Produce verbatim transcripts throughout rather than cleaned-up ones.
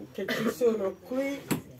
che ci sono qui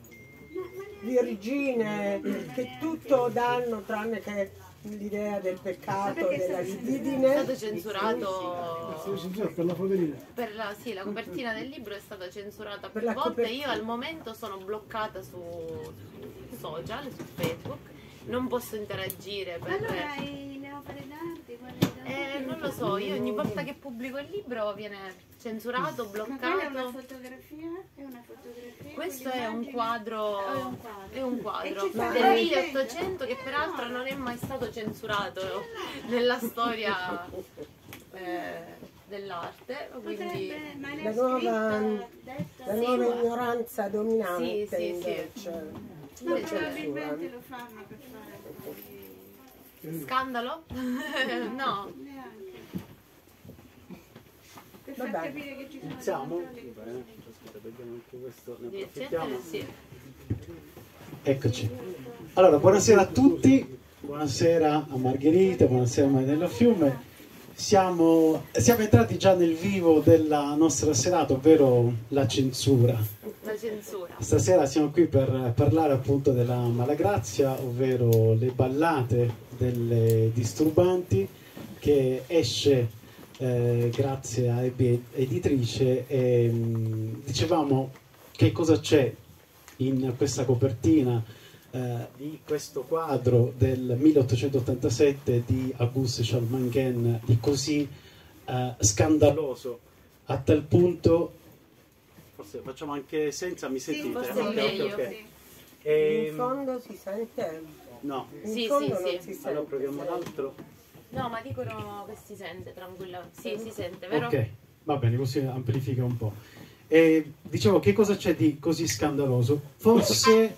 virgine che tutto danno tranne che l'idea del peccato, della libidine. È stato censurato per la foderina. per la, sì, la copertina del libro è stata censurata più Per la volte. copertina. Io al momento sono bloccata su, su social, su Facebook, non posso interagire per... Allora i neopari d'arte, guarda Eh, non lo so, io ogni volta che pubblico il libro viene censurato, Ma quella è una bloccato. fotografia? È una fotografia? Questo con è un l'immagine? quadro, Oh, è un quadro. è un E quadro ci fa- del Ma- milleottocento che peraltro non è mai stato censurato nella storia eh, dell'arte, quindi Potrebbe, ma lei La ha nuova, scritto, detta, la Sì, nuova ma- ignoranza dominante Sì, sì, sì. invece. no, invece- probabilmente lo fanno per fare un po' di... scandalo? No. neanche. Per Va far bene. capire che ci sono Iniziamo? delle cose. Bene, aspetta, vediamo anche questo, ne Devi approfittiamo. accendere? Sì. Eccoci. Allora, buonasera a tutti, buonasera a Margherita, buonasera a Marianella Fiume. Siamo, siamo entrati già nel vivo della nostra serata, ovvero la censura. La censura. Stasera siamo qui per parlare appunto della Malagrazia, ovvero le ballate delle disturbanti, che esce eh, grazie a Ebbe Editrice. E, mh, dicevamo che cosa c'è in questa copertina eh, di questo quadro del milleottocentottantasette di Auguste Charles Mangin, di così eh, scandaloso a tal punto. Forse facciamo anche senza, mi sentite? forse Ok, è meglio, ok, ok. sì. In Ehm, fondo si sente? no, In Sì, fondo sì, non sì. si sente. allora proviamo l'altro. No, ma dicono che si sente tranquillamente. Sì, si sente, vero? Ok, va bene, così amplifica un po'. E dicevo, che cosa c'è di così scandaloso? Forse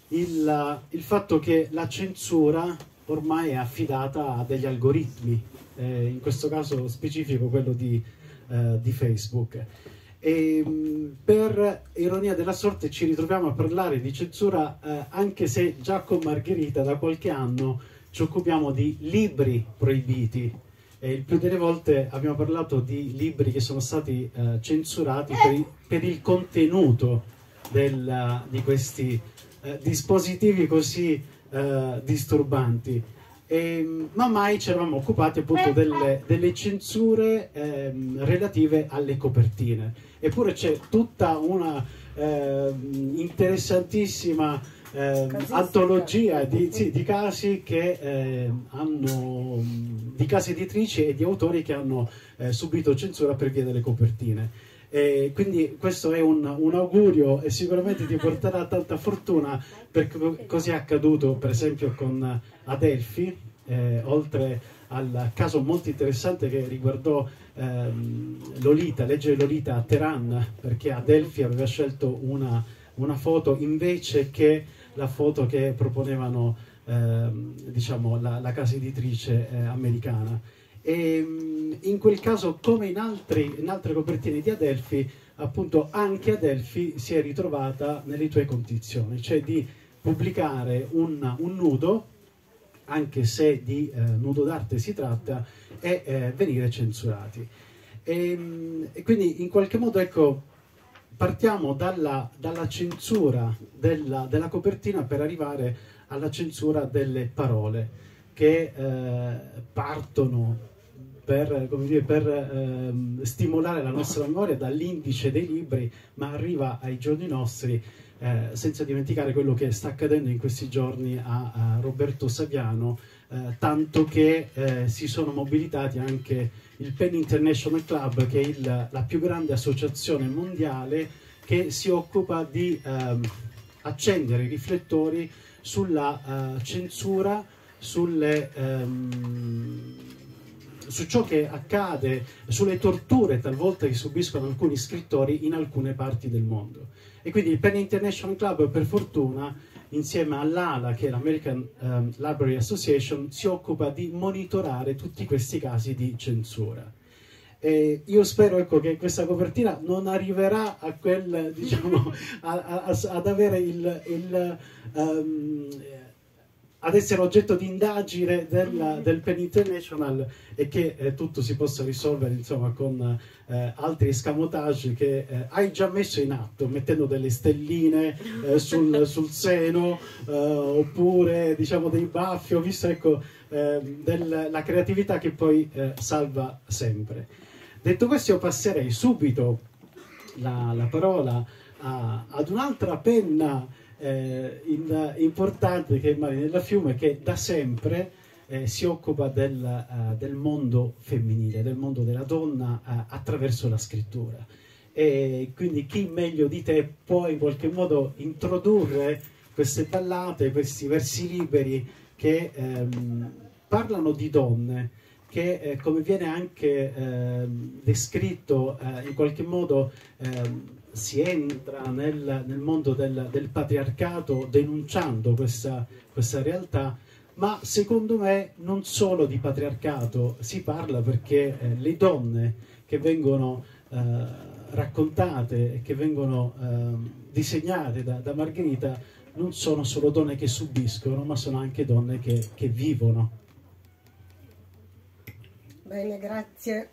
il, il fatto che la censura ormai è affidata a degli algoritmi, eh, in questo caso specifico quello di, eh, di Facebook. E mh, per ironia della sorte ci ritroviamo a parlare di censura eh, anche se già con Margherita da qualche anno ci occupiamo di libri proibiti. E il più delle volte abbiamo parlato di libri che sono stati eh, censurati per, i- per il contenuto del, di questi eh, dispositivi così eh, disturbanti. E, ma mai ci eravamo occupati appunto delle, delle censure ehm, relative alle copertine. Eppure c'è tutta una ehm, interessantissima ehm, Casistica. antologia di, sì, di casi che ehm, hanno di case editrici e di autori che hanno eh, subito censura per via delle copertine. E quindi questo è un, un augurio e sicuramente ti porterà tanta fortuna, perché così è accaduto per esempio con Adelphi, eh, oltre al caso molto interessante che riguardò ehm, Lolita, leggere Lolita a Teheran, perché Adelphi aveva scelto una, una foto invece che la foto che proponevano ehm, diciamo la, la casa editrice eh, americana. E in quel caso, come in, altri, in altre copertine di Adelphi, appunto anche Adelphi si è ritrovata nelle tue condizioni, cioè di pubblicare un, un nudo, anche se di eh, nudo d'arte si tratta, e eh, venire censurati. E, e quindi in qualche modo, ecco, partiamo dalla, dalla censura della, della copertina per arrivare alla censura delle parole, che eh, partono per, come dire, per ehm, stimolare la nostra memoria dall'indice dei libri, ma arriva ai giorni nostri, eh, senza dimenticare quello che sta accadendo in questi giorni a, a Roberto Saviano, eh, tanto che eh, si sono mobilitati anche il Pen International Club, che è il, la più grande associazione mondiale che si occupa di ehm, accendere i riflettori sulla uh, censura, sulle, um, su ciò che accade, sulle torture talvolta che subiscono alcuni scrittori in alcune parti del mondo. E quindi il Pen International Club, per fortuna, insieme all'A L A, che è l'American um, Library Association, si occupa di monitorare tutti questi casi di censura. E io spero, ecco, che questa copertina non arriverà a quel, diciamo, a, a, ad avere il, il um, ad essere oggetto di indagine del, del Penn International e che eh, tutto si possa risolvere insomma con eh, altri escamotage che eh, hai già messo in atto, mettendo delle stelline eh, sul, sul seno eh, oppure diciamo dei baffi. Ho visto ecco eh, del, la creatività che poi eh, salva sempre. Detto questo, io passerei subito la, la parola a, ad un'altra penna eh, in, importante che è Marinella Fiume, che da sempre eh, si occupa del, uh, del mondo femminile, del mondo della donna uh, attraverso la scrittura. E quindi chi meglio di te può in qualche modo introdurre queste ballate, questi versi liberi che ehm, parlano di donne, che eh, come viene anche eh, descritto eh, in qualche modo eh, si entra nel, nel mondo del, del patriarcato denunciando questa, questa realtà, ma secondo me non solo di patriarcato si parla, perché eh, le donne che vengono eh, raccontate e che vengono eh, disegnate da, da Margherita non sono solo donne che subiscono, ma sono anche donne che, che vivono. Bene, grazie,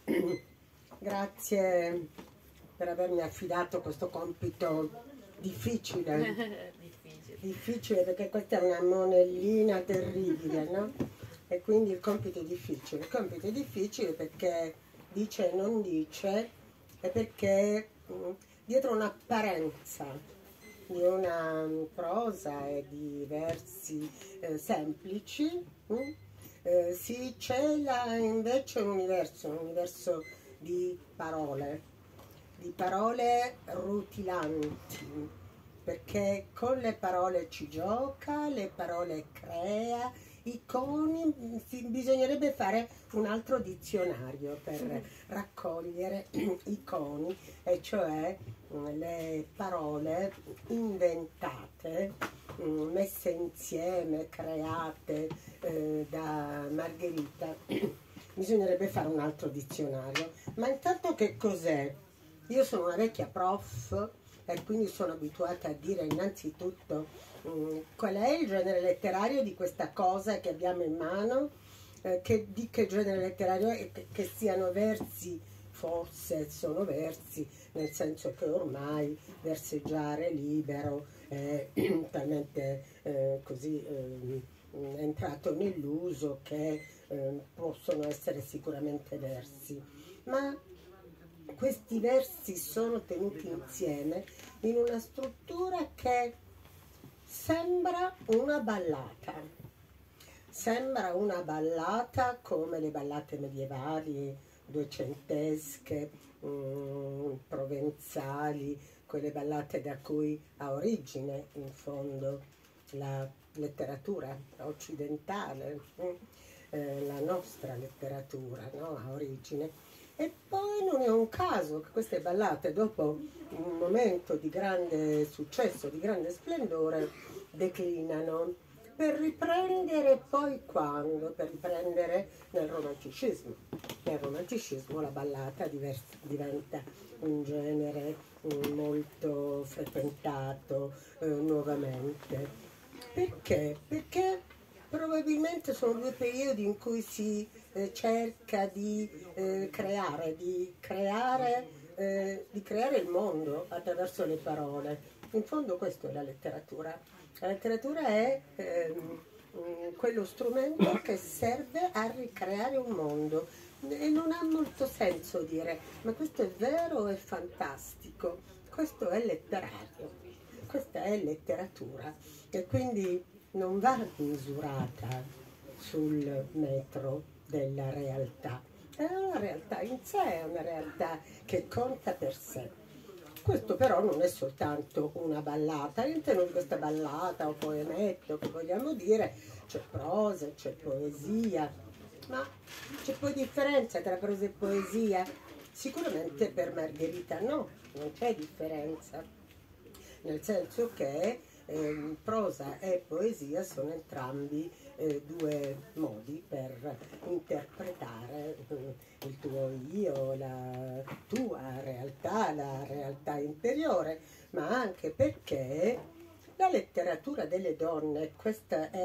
grazie per avermi affidato questo compito difficile, Difficile. difficile perché questa è una monellina terribile, no? E quindi il compito è difficile, il compito è difficile perché dice e non dice, e perché mh, dietro un'apparenza di una prosa e di versi eh, semplici, mh, Eh, si cela invece un universo, un universo di parole, di parole rutilanti, perché con le parole ci gioca, le parole crea, iconi, si, bisognerebbe fare un altro dizionario per raccogliere iconi, e cioè le parole inventate, messe insieme, create eh, da Margherita. Bisognerebbe fare un altro dizionario. Ma intanto che cos'è? Io sono una vecchia prof e quindi sono abituata a dire innanzitutto mh, qual è il genere letterario di questa cosa che abbiamo in mano, eh, che, di che genere letterario è, che, che siano versi, forse sono versi, nel senso che ormai verseggiare libero è talmente eh, così eh, è entrato nell'uso che eh, possono essere sicuramente versi, ma questi versi sono tenuti insieme in una struttura che sembra una ballata, sembra una ballata come le ballate medievali, duecentesche, mh, provenzali, quelle ballate da cui ha origine in fondo la letteratura occidentale, eh, la nostra letteratura, no? Ha origine. E poi non è un caso che queste ballate, dopo un momento di grande successo, di grande splendore, declinano per riprendere poi quando? Per riprendere nel romanticismo. Nel romanticismo la ballata diventa un genere molto frequentato eh, nuovamente. Perché? Perché probabilmente sono due periodi in cui si eh, cerca di eh, creare, di creare, eh, di creare il mondo attraverso le parole. In fondo questo è la letteratura. La letteratura è ehm, quello strumento che serve a ricreare un mondo. E non ha molto senso dire, ma questo è vero, è fantastico. Questo è letterario, questa è letteratura. E quindi non va misurata sul metro della realtà. È una realtà in sé, è una realtà che conta per sé. Questo però non è soltanto una ballata. All'interno di questa ballata o poemetto, che vogliamo dire, c'è prosa, c'è poesia, ma c'è poi differenza tra prosa e poesia? Sicuramente per Margherita no, non c'è differenza, nel senso che eh, prosa e poesia sono entrambi eh, due modi per interpretare eh, il tuo io, la tua realtà, la realtà interiore, ma anche perché la letteratura delle donne, questa è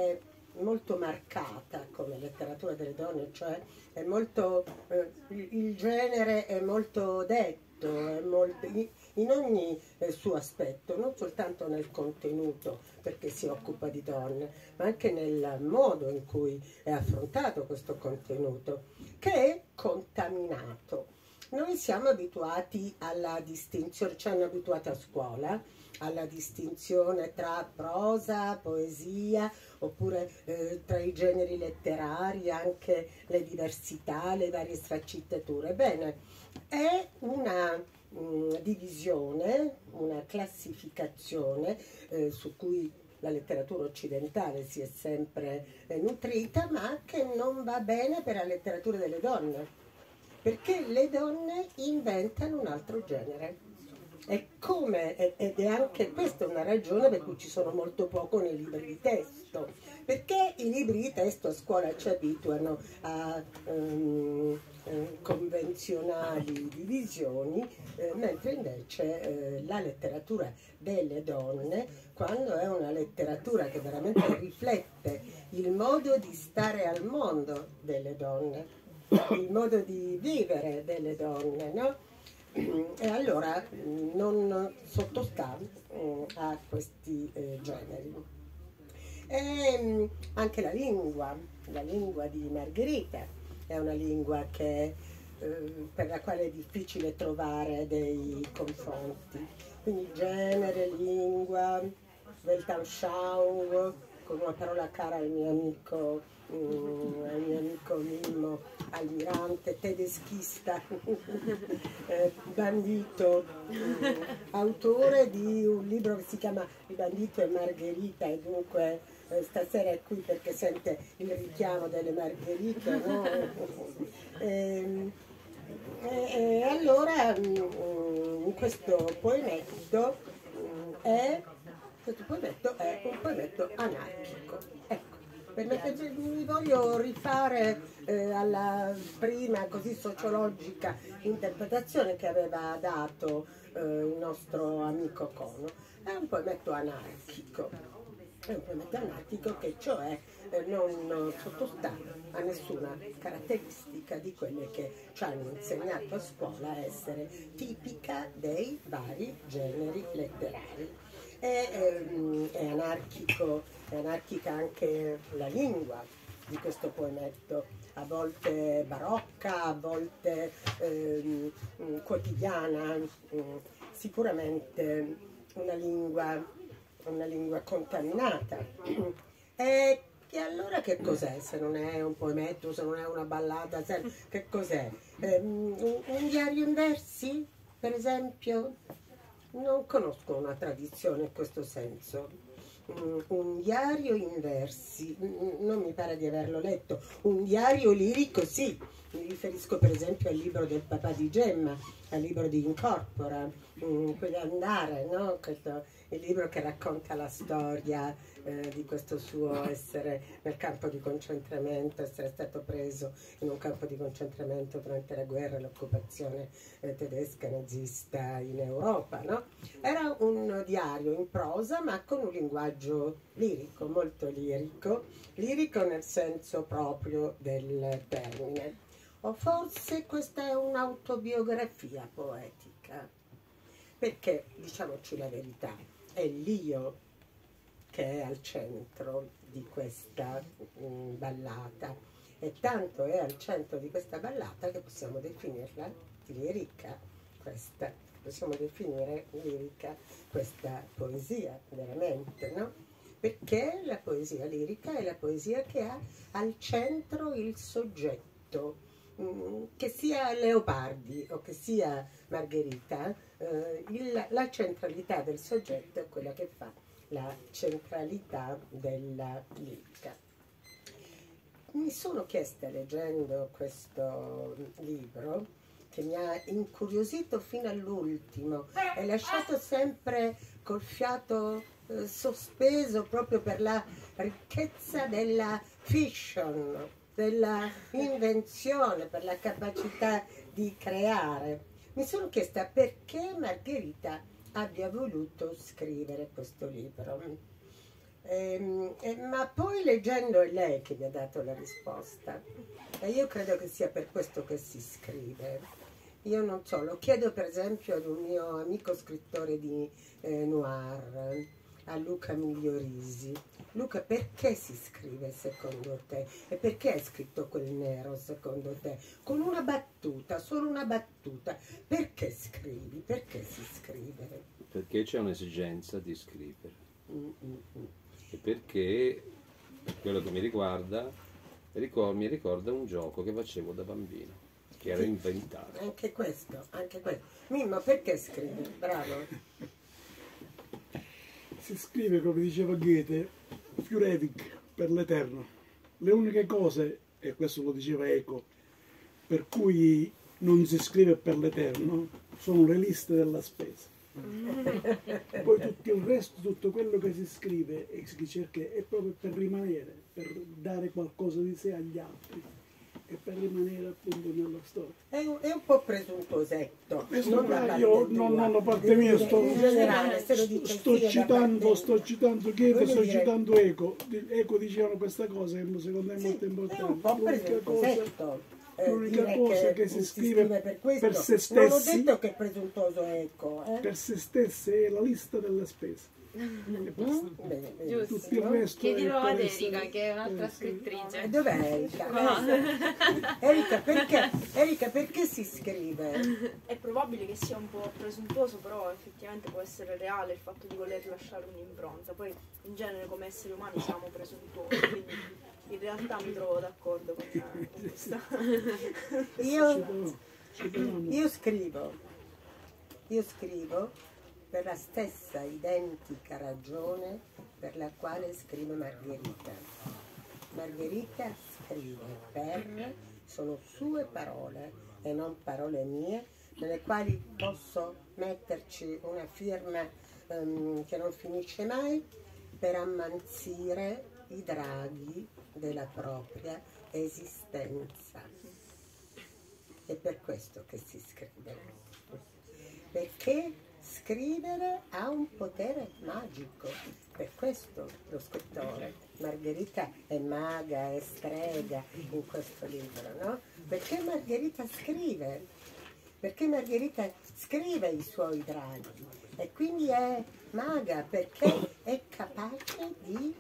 molto marcata come letteratura delle donne, cioè è molto, eh, il genere è molto detto, è molto, in ogni eh, suo aspetto, non soltanto nel contenuto, perché si occupa di donne, ma anche nel modo in cui è affrontato questo contenuto, che è contaminato. Noi siamo abituati alla distinzione, ci hanno abituati a scuola, alla distinzione tra prosa, poesia, oppure eh, tra i generi letterari, anche le diversità, le varie sfaccettature. Bene, è una mh, divisione, una classificazione eh, su cui la letteratura occidentale si è sempre eh, nutrita, ma che non va bene per la letteratura delle donne, perché le donne inventano un altro genere. È come, ed è anche questa una ragione per cui ci sono molto poco nei libri di testo, perché i libri di testo a scuola ci abituano a um, um, convenzionali divisioni, eh, mentre invece eh, la letteratura delle donne, quando è una letteratura che veramente riflette il modo di stare al mondo delle donne, il modo di vivere delle donne, no? E allora non sottostà a questi eh, generi. E anche la lingua, la lingua di Margherita è una lingua che, eh, per la quale è difficile trovare dei confronti. Quindi genere, lingua, Weltanschauung, con una parola cara al mio amico, mm, al mio amico Mimmo Almirante, tedeschista, eh, bandito, eh, autore di un libro che si chiama Il bandito e Margherita, e dunque eh, stasera è qui perché sente il richiamo delle Margherite, no? e, e, e allora mm, questo poemetto mm, è questo poemetto è un poemetto anarchico. Ecco, perché mi voglio rifare eh, alla prima così sociologica interpretazione che aveva dato eh, il nostro amico Cono. È un poemetto anarchico, è un poemetto anarchico che cioè eh, non sottostà a nessuna caratteristica di quelle che ci hanno insegnato a scuola essere tipica dei vari generi letterari. È, ehm, è anarchico, è anarchica anche la lingua di questo poemetto, a volte barocca, a volte ehm, quotidiana, sicuramente una lingua, una lingua contaminata. E, e allora che cos'è se non è un poemetto, se non è una ballata, se, che cos'è? Ehm, un, un diario in versi, per esempio? Non conosco una tradizione in questo senso. Un diario in versi, non mi pare di averlo letto. Un diario lirico sì, mi riferisco per esempio al libro del papà di Gemma, al libro di Incorpora, Quell'andare, no? Questo, il libro che racconta la storia eh, di questo suo essere nel campo di concentramento, essere stato preso in un campo di concentramento durante la guerra e l'occupazione eh, tedesca nazista in Europa, no? Era un diario in prosa ma con un linguaggio lirico, molto lirico, lirico nel senso proprio del termine. O forse questa è un'autobiografia poetica, perché, diciamoci la verità, è l'io che è al centro di questa mh, ballata, e tanto è al centro di questa ballata che possiamo definirla lirica, questa, possiamo definire lirica questa poesia, veramente, no? Perché la poesia lirica è la poesia che ha al centro il soggetto, che sia Leopardi o che sia Margherita, eh, il, la centralità del soggetto è quella che fa la centralità della lirica. Mi sono chiesta, leggendo questo libro, che mi ha incuriosito fino all'ultimo e lasciato sempre col fiato eh, sospeso proprio per la ricchezza della fiction, della invenzione, per la capacità di creare. Mi sono chiesta perché Margherita abbia voluto scrivere questo libro. Ehm, e- ma poi leggendo è lei che mi ha dato la risposta e io credo che sia per questo che si scrive. Io non so, lo chiedo per esempio ad un mio amico scrittore di eh, noir, a Luca Migliorisi. Luca, perché si scrive secondo te? E perché hai scritto quel nero secondo te? Con una battuta, solo una battuta. Perché scrivi? Perché si scrive? Perché c'è un'esigenza di scrivere. Mm, mm, mm. E perché, per quello che mi riguarda, ricor- mi ricorda un gioco che facevo da bambino, che era inventato. Anche questo, anche questo. Mimmo, perché scrivi? Bravo. Si scrive, come diceva Goethe, für ewig, per l'eterno. Le uniche cose, e questo lo diceva Eco, per cui non si scrive per l'eterno, sono le liste della spesa. Poi tutto il resto, tutto quello che si scrive e si cerca è proprio per rimanere, per dare qualcosa di sé agli altri e per rimanere appunto nella storia. È un, è un po' presuntuosetto. Questo non da qua parte io tua. non, non da parte mia, sto, In generale, se lo dice sto sì, è da citando, parte- sto citando Goethe, Voglio sto dire- citando Eco. Eco dicevano questa cosa che secondo me è Sì, molto è importante. un po' L'unica cosa, presuntuosetto. eh, l'unica dire cosa che si scrive per, questo. per se Non ho stessi- detto che è presuntuoso Ecco. Eh? per se stesse è la lista delle spese. E basta. Mm? Bene, Giusto. Tutto il benissimo. resto Chiedilo è per ad essere- Erika, che è un'altra eh, sì. E scrittrice. dov'è Erika? Qua. Erika, perché, Erika, perché si scrive? È probabile che sia un po' presuntuoso, però effettivamente può essere reale il fatto di voler lasciare un'impronta. Poi in genere come esseri umani siamo presuntuosi, quindi in realtà mi trovo d'accordo con con questa. Io, Ci proviamo. io scrivo, io scrivo per la stessa identica ragione per la quale scrive Margherita. Margherita scrive per, sono sue parole e non parole mie, nelle quali posso metterci una firma ehm, che non finisce mai per ammanzire i draghi della propria esistenza. È per questo che si scrive, perché scrivere ha un potere magico, per questo lo scrittore, Margherita è maga, è strega in questo libro, no? Perché Margherita scrive, perché Margherita scrive i suoi draghi e quindi è maga perché è capace di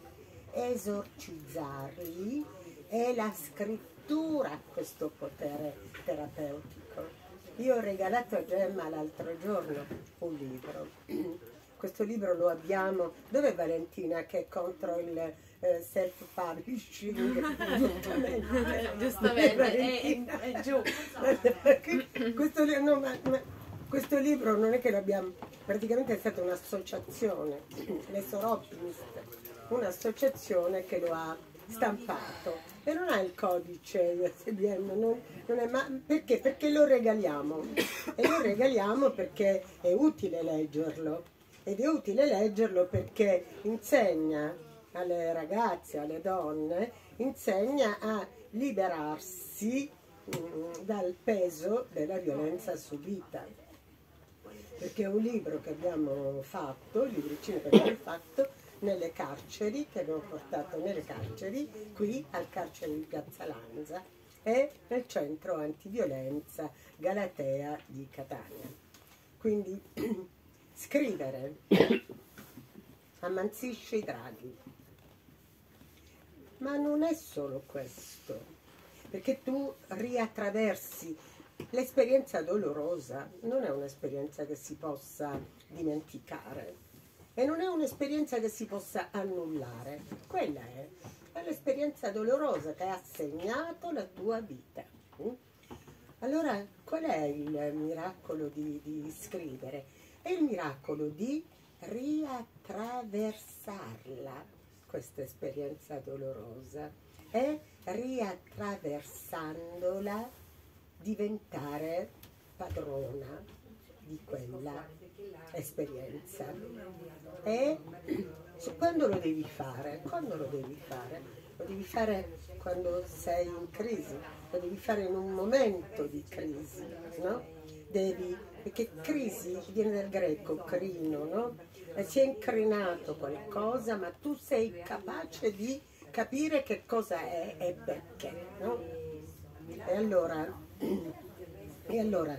esorcizzarli e la scrittura ha questo potere terapeutico. Io ho regalato a Gemma l'altro giorno un libro. Questo libro lo abbiamo. Dov'è Valentina che è contro il eh, self-publishing? Giustamente. Giustamente, è, è- è giù. questo, li- no, ma- ma questo libro non è che l'abbiamo, praticamente è stata un'associazione, le Soroptimist, un'associazione che lo ha stampato e non ha il codice I S B N, non, non è, ma perché? Perché lo regaliamo e lo regaliamo perché è utile leggerlo ed è utile leggerlo perché insegna alle ragazze, alle donne, insegna a liberarsi mm, dal peso della violenza subita, perché è un libro che abbiamo fatto, il libricino che abbiamo fatto nelle carceri, che abbiamo portato nelle carceri, qui al carcere di Piazza Lanza e nel centro antiviolenza Galatea di Catania. Quindi scrivere ammansisce i draghi, ma non è solo questo, perché tu riattraversi l'esperienza dolorosa, non è un'esperienza che si possa dimenticare. E non è un'esperienza che si possa annullare, quella è, è l'esperienza dolorosa che ha segnato la tua vita. Allora, qual è il miracolo di, di scrivere? È il miracolo di riattraversarla, questa esperienza dolorosa, e riattraversandola diventare padrona di quella esperienza. E quando lo devi fare? Quando lo devi fare? Lo devi fare quando sei in crisi, lo devi fare in un momento di crisi, no? Devi perché crisi viene dal greco, crino, no? E si è incrinato qualcosa, ma tu sei capace di capire che cosa è e perché, no? E allora, e allora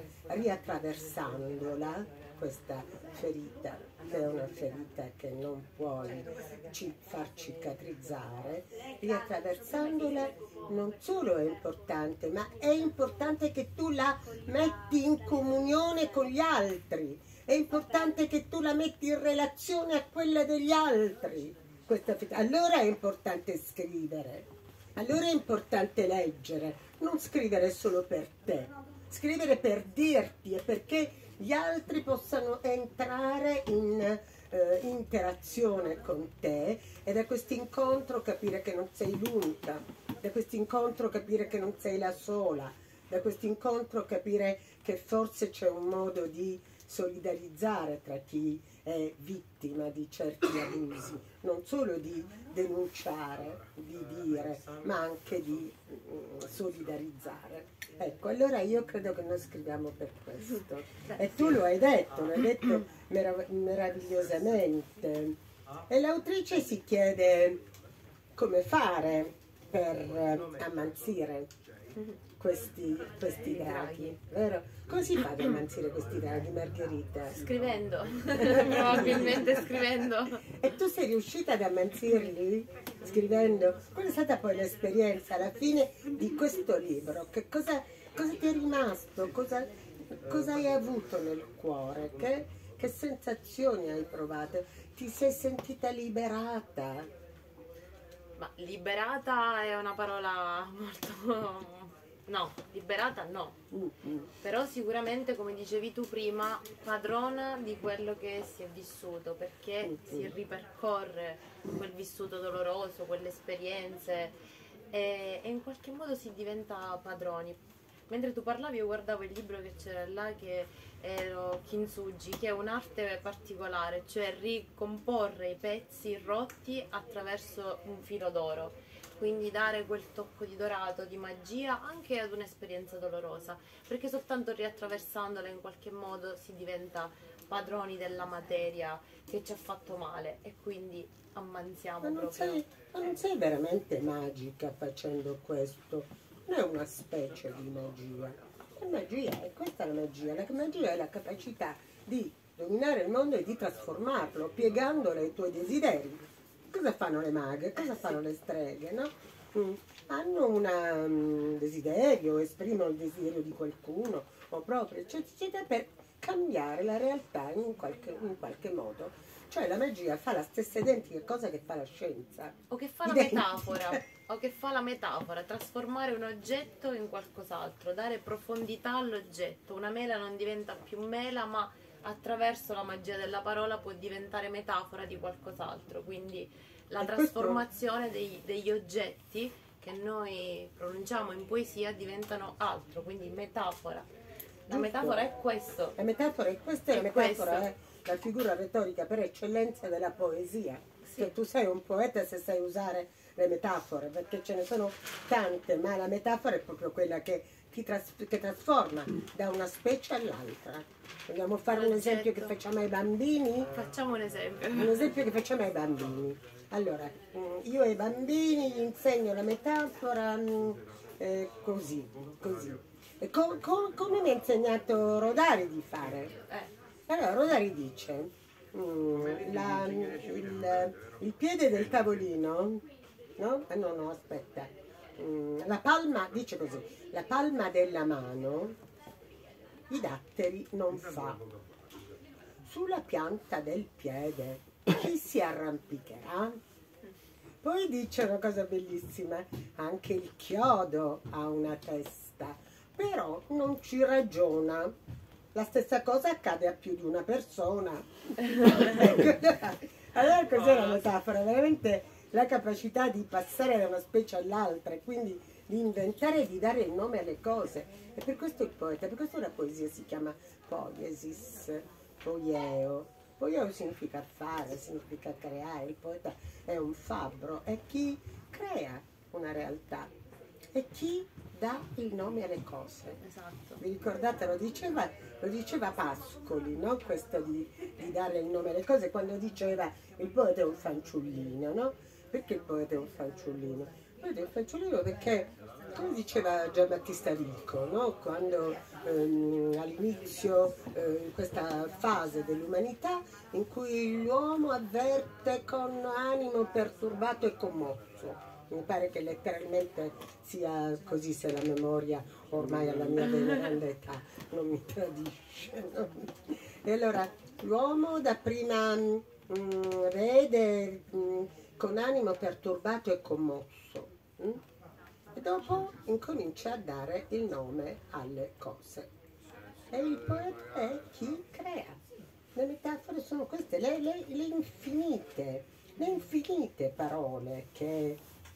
riattraversandola, questa ferita, che è una ferita che non puoi ci far cicatrizzare, riattraversandola non solo è importante, ma è importante che tu la metti in comunione con gli altri, è importante che tu la metti in relazione a quella degli altri. Questa ferita. Allora è importante scrivere, allora è importante leggere, non scrivere solo per te, scrivere per dirti e perché gli altri possano entrare in eh, interazione con te e da questo incontro capire che non sei l'unica, da questo incontro capire che non sei la sola, da questo incontro capire che forse c'è un modo di solidarizzare tra chi è vittima di certi abusi, non solo di denunciare, di dire, ma anche di mm, solidarizzare. Ecco, allora io credo che noi scriviamo per questo. E tu lo hai detto, lo hai detto merav- meravigliosamente. E l'autrice si chiede come fare per eh, ammansire questi, questi draghi, vero? Come si fa ad ammansire questi draghi, Margherita? Scrivendo, probabilmente scrivendo. E tu sei riuscita ad ammansirli scrivendo? Qual è stata poi l'esperienza alla fine di questo libro? Che cosa, cosa ti è rimasto? Cosa, cosa hai avuto nel cuore? Che, che sensazioni hai provato? Ti sei sentita liberata? Ma liberata è una parola molto... No, liberata no. Mm-hmm. Però sicuramente, come dicevi tu prima, padrona di quello che si è vissuto, perché Mm-hmm. si ripercorre quel vissuto doloroso, quelle esperienze e, e in qualche modo si diventa padroni. Mentre tu parlavi io guardavo il libro che c'era là, che è lo kintsugi, che è un'arte particolare, cioè ricomporre i pezzi rotti attraverso un filo d'oro. Quindi dare quel tocco di dorato, di magia anche ad un'esperienza dolorosa, perché soltanto riattraversandola in qualche modo si diventa padroni della materia che ci ha fatto male e quindi ammansiamo Ma non, proprio. sei, ma non sei veramente magica facendo questo? Non è una specie di magia. La magia è questa la magia. La magia è la capacità di dominare il mondo e di trasformarlo, piegandolo ai tuoi desideri. Cosa fanno le maghe? Cosa fanno le streghe? No? Mm. Hanno una, un desiderio, esprimono il desiderio di qualcuno o proprio, eccetera, eccetera, per cambiare la realtà in qualche, in qualche modo. Cioè la magia fa la stessa identica cosa che fa la scienza. O che fa la Identica. metafora, o che fa la metafora, trasformare un oggetto in qualcos'altro, dare profondità all'oggetto. Una mela non diventa più mela, ma attraverso la magia della parola può diventare metafora di qualcos'altro. Quindi la E trasformazione dei- degli oggetti che noi pronunciamo in poesia diventano altro, quindi metafora. La Giusto. metafora è questo. La metafora è questa, e la È metafora questo. è la figura retorica per eccellenza della poesia. Cioè, tu sei un poeta se sai usare le metafore, perché ce ne sono tante, ma la metafora è proprio quella che ti tras- che trasforma da una specie all'altra. Vogliamo fare un Oggetto. esempio che facciamo ai bambini? Facciamo un esempio. Un esempio che facciamo ai bambini. Allora, mm, io ai bambini gli insegno la metafora mm, eh, così, così. E co- co- come mi ha insegnato Rodari di fare? Eh, Allora, Rodari dice, mm, la- il, il piede del tavolino, no? Ah, no, no, aspetta. Mm, la palma, dice così, la palma della mano i datteri non fa. Sulla pianta del piede chi si arrampicherà? Poi dice una cosa bellissima, anche il chiodo ha una testa, però non ci ragiona. La stessa cosa accade a più di una persona. Allora cos'è la metafora? Veramente la capacità di passare da una specie all'altra e quindi di inventare e di dare il nome alle cose. E per questo il poeta, per questo la poesia si chiama poiesis, poieo. Poieo significa fare, significa creare, il poeta è un fabbro, è chi crea una realtà. è chi dà il nome alle cose. Esatto. Vi ricordate, lo diceva, lo diceva Pascoli, no? Questo di, di dare il nome alle cose, quando diceva il poeta è un fanciullino, no? Perché il poeta è un fanciullino? Il poeta è un fanciullino perché, come diceva Giambattista Vico, no? Quando ehm, all'inizio, eh, in questa fase dell'umanità, in cui l'uomo avverte con animo perturbato e commosso. Mi pare che letteralmente sia così, se la memoria ormai alla mia veneranda età non mi tradisce. No? E allora l'uomo dapprima mh, vede mh, con animo perturbato e commosso mh? e dopo incomincia a dare il nome alle cose. E il poeta è chi crea. Le metafore sono queste, le, le, le infinite, le infinite parole che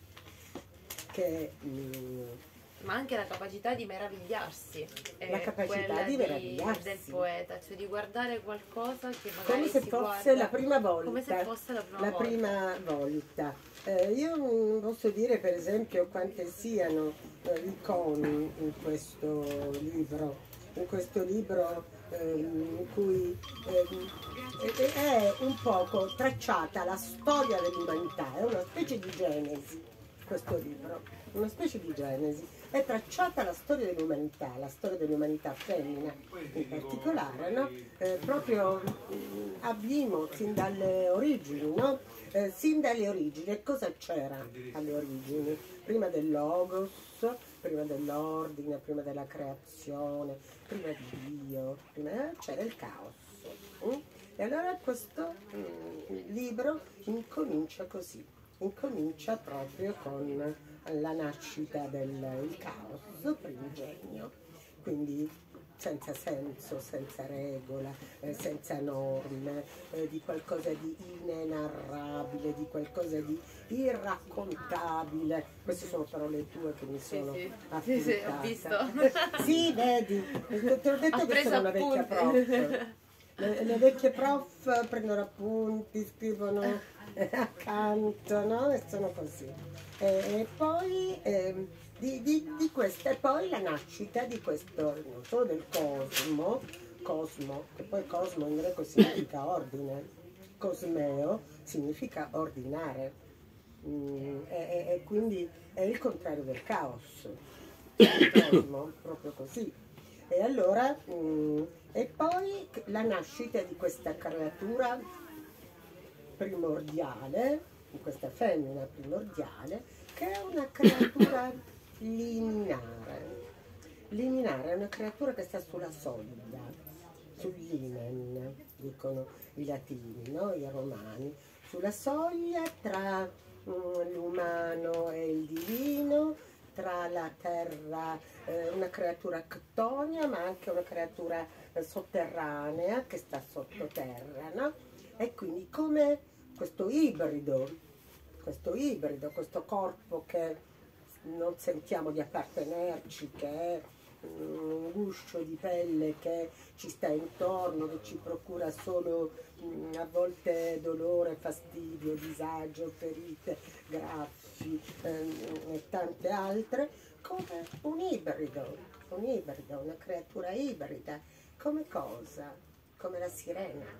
che mm, Ma anche la capacità di meravigliarsi. È La capacità quella di meravigliarsi. del poeta, cioè di guardare qualcosa che magari come se si fosse guarda, la prima volta. come se fosse la prima la volta. prima volta. Eh, io non posso dire per esempio quante siano eh, iconi in questo libro, in questo libro ehm, in cui ehm, è un poco tracciata la storia dell'umanità, è una specie di genesi. Questo libro, una specie di genesi, è tracciata la storia dell'umanità, la storia dell'umanità femmina in particolare, no? eh, proprio mh, abbiamo sin dalle origini, no? eh, sin dalle origini, e cosa c'era alle origini? Prima del Logos, prima dell'ordine, prima della creazione, prima di Dio, prima, eh, c'era il caos. Mm? E allora questo mh, libro incomincia così. Incomincia proprio con la nascita del il caos primigenio, quindi senza senso, senza regola, eh, senza norme, eh, di qualcosa di inenarrabile, di qualcosa di irraccontabile. Queste sono parole tue che mi sono sì. affrontate. Sì, sì, ho visto. Sì, vedi, te l'ho detto Ho che preso sono una vecchia appunti. prof. Le, le vecchie prof prendono appunti, scrivono accanto, no? E sono così. E, e poi eh, di, di, di questa è poi la nascita di questo, non solo del cosmo, cosmo, che poi cosmo in greco significa ordine, cosmeo significa ordinare, mm, e, e, e quindi è il contrario del caos, il cosmo, proprio così. E allora, mm, e poi la nascita di questa creatura primordiale, di questa femmina primordiale, che è una creatura liminare. Liminare è una creatura che sta sulla soglia, sul limen, dicono i latini, no? I romani, sulla soglia tra mm, l'umano e il divino, tra la terra, eh, una creatura ctonia, ma anche una creatura eh, sotterranea che sta sottoterra, no? E quindi come questo ibrido, questo ibrido, questo corpo che non sentiamo di appartenerci, che è un guscio di pelle che ci sta intorno, che ci procura solo mh, a volte dolore, fastidio, disagio, ferite, graffi ehm, e tante altre, come un ibrido, un ibrido, una creatura ibrida, come cosa? Come la sirena.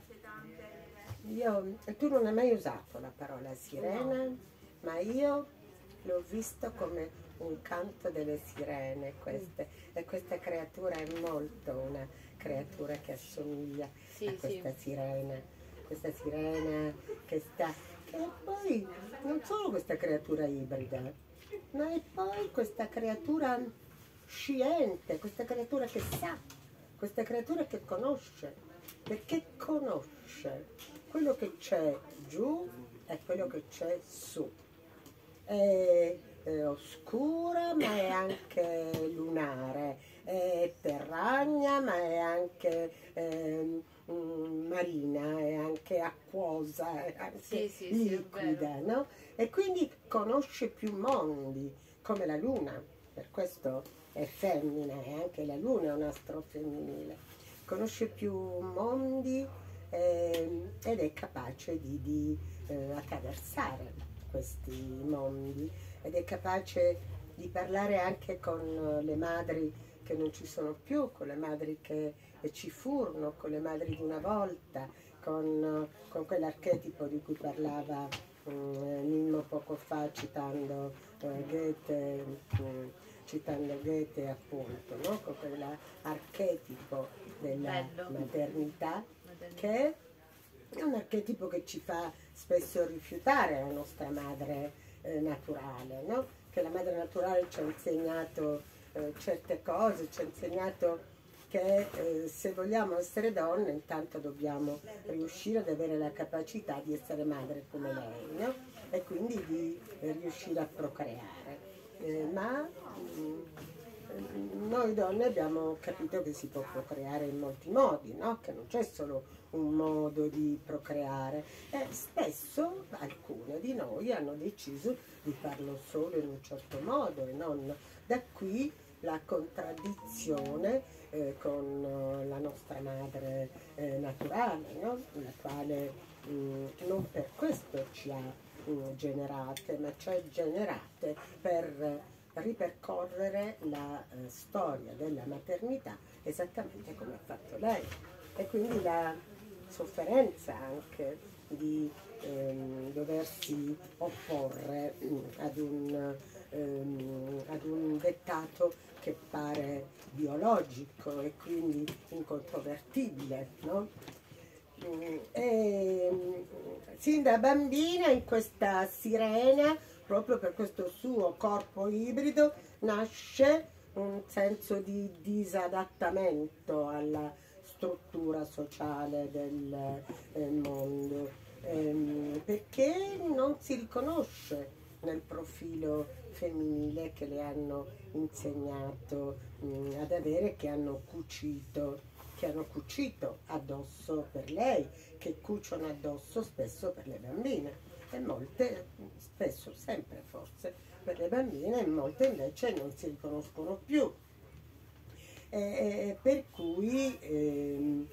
Io, tu non hai mai usato la parola sirena, ma io l'ho visto come un canto delle sirene, queste, e questa creatura è molto una creatura che assomiglia Sì, a questa sì. sirena, questa sirena che sta, che è poi non solo questa creatura ibrida, ma è poi questa creatura sciente, questa creatura che sa, questa creatura che conosce, perché conosce quello che c'è giù e quello che c'è su. È, è oscura ma è anche lunare, è terragna ma è anche eh, marina, è anche acquosa, è anche Sì, sì, sì, è liquida, no? E quindi conosce più mondi, come la luna, per questo è femmina, e anche la luna è un astro femminile, conosce più mondi eh, ed è capace di, di eh, attraversare questi mondi, ed è capace di parlare anche con le madri che non ci sono più, con le madri che ci furono, con le madri di una volta, con, con quell'archetipo di cui parlava um, Mimmo poco fa citando uh, Goethe, um, citando Goethe appunto, no? Con quell'archetipo della Bello. maternità, Maternità. che è un archetipo che ci fa spesso rifiutare la nostra madre eh, naturale, no? Che la madre naturale ci ha insegnato eh, certe cose, ci ha insegnato che eh, se vogliamo essere donne intanto dobbiamo riuscire ad avere la capacità di essere madre come lei, no? E quindi di eh, riuscire a procreare. Eh, ma mh, noi donne abbiamo capito che si può procreare in molti modi, no? Che non c'è solo un modo di procreare, e spesso alcune di noi hanno deciso di farlo solo in un certo modo e non. Da qui la contraddizione eh, con eh, la nostra madre eh, naturale, no? La quale mh, non per questo ci ha mh, generate, ma ci ha generate per ripercorrere la eh, storia della maternità esattamente come ha fatto lei. E quindi la sofferenza anche di ehm, doversi opporre mh, ad, un, ehm, ad un dettato che pare biologico e quindi incontrovertibile, no? Mm, e, mh, sin da bambina in questa sirena, proprio per questo suo corpo ibrido, nasce un senso di disadattamento alla struttura sociale del eh, mondo, ehm, perché non si riconosce nel profilo femminile che le hanno insegnato mh, ad avere, che hanno cucito, che hanno cucito addosso per lei, che cuciono addosso spesso per le bambine, e molte, spesso, sempre forse, per le bambine, e molte invece non si riconoscono più. Eh, per cui ehm,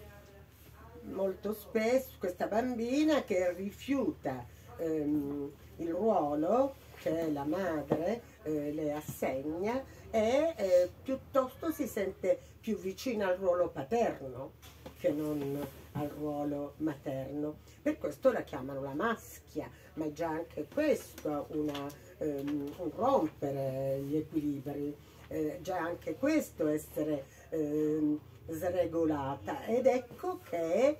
molto spesso questa bambina che rifiuta ehm, il ruolo che la madre eh, le assegna e eh, piuttosto si sente più vicina al ruolo paterno che non al ruolo materno. Per questo la chiamano la maschia, ma è già anche questo una, ehm, un rompere gli equilibri. Eh, già anche questo essere eh, sregolata, ed ecco che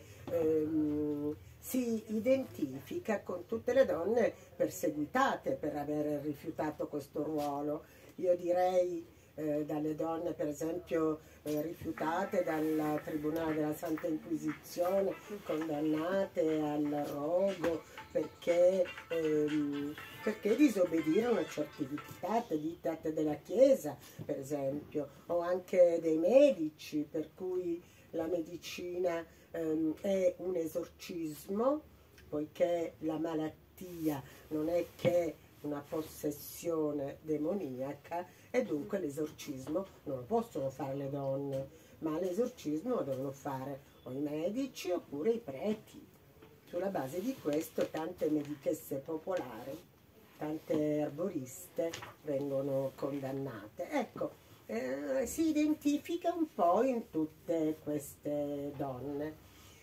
ehm, si identifica con tutte le donne perseguitate per aver rifiutato questo ruolo. Io direi eh, dalle donne per esempio eh, rifiutate dal Tribunale della Santa Inquisizione, condannate al rogo perché ehm, perché disobbedirono a certi dittate, dittate della Chiesa, per esempio, o anche dei medici, per cui la medicina ehm, è un esorcismo, poiché la malattia non è che una possessione demoniaca, e dunque l'esorcismo non lo possono fare le donne, ma l'esorcismo lo devono fare o i medici oppure i preti. Sulla base di questo tante medichesse popolari, tante erboriste vengono condannate. Ecco, eh, si identifica un po' in tutte queste donne.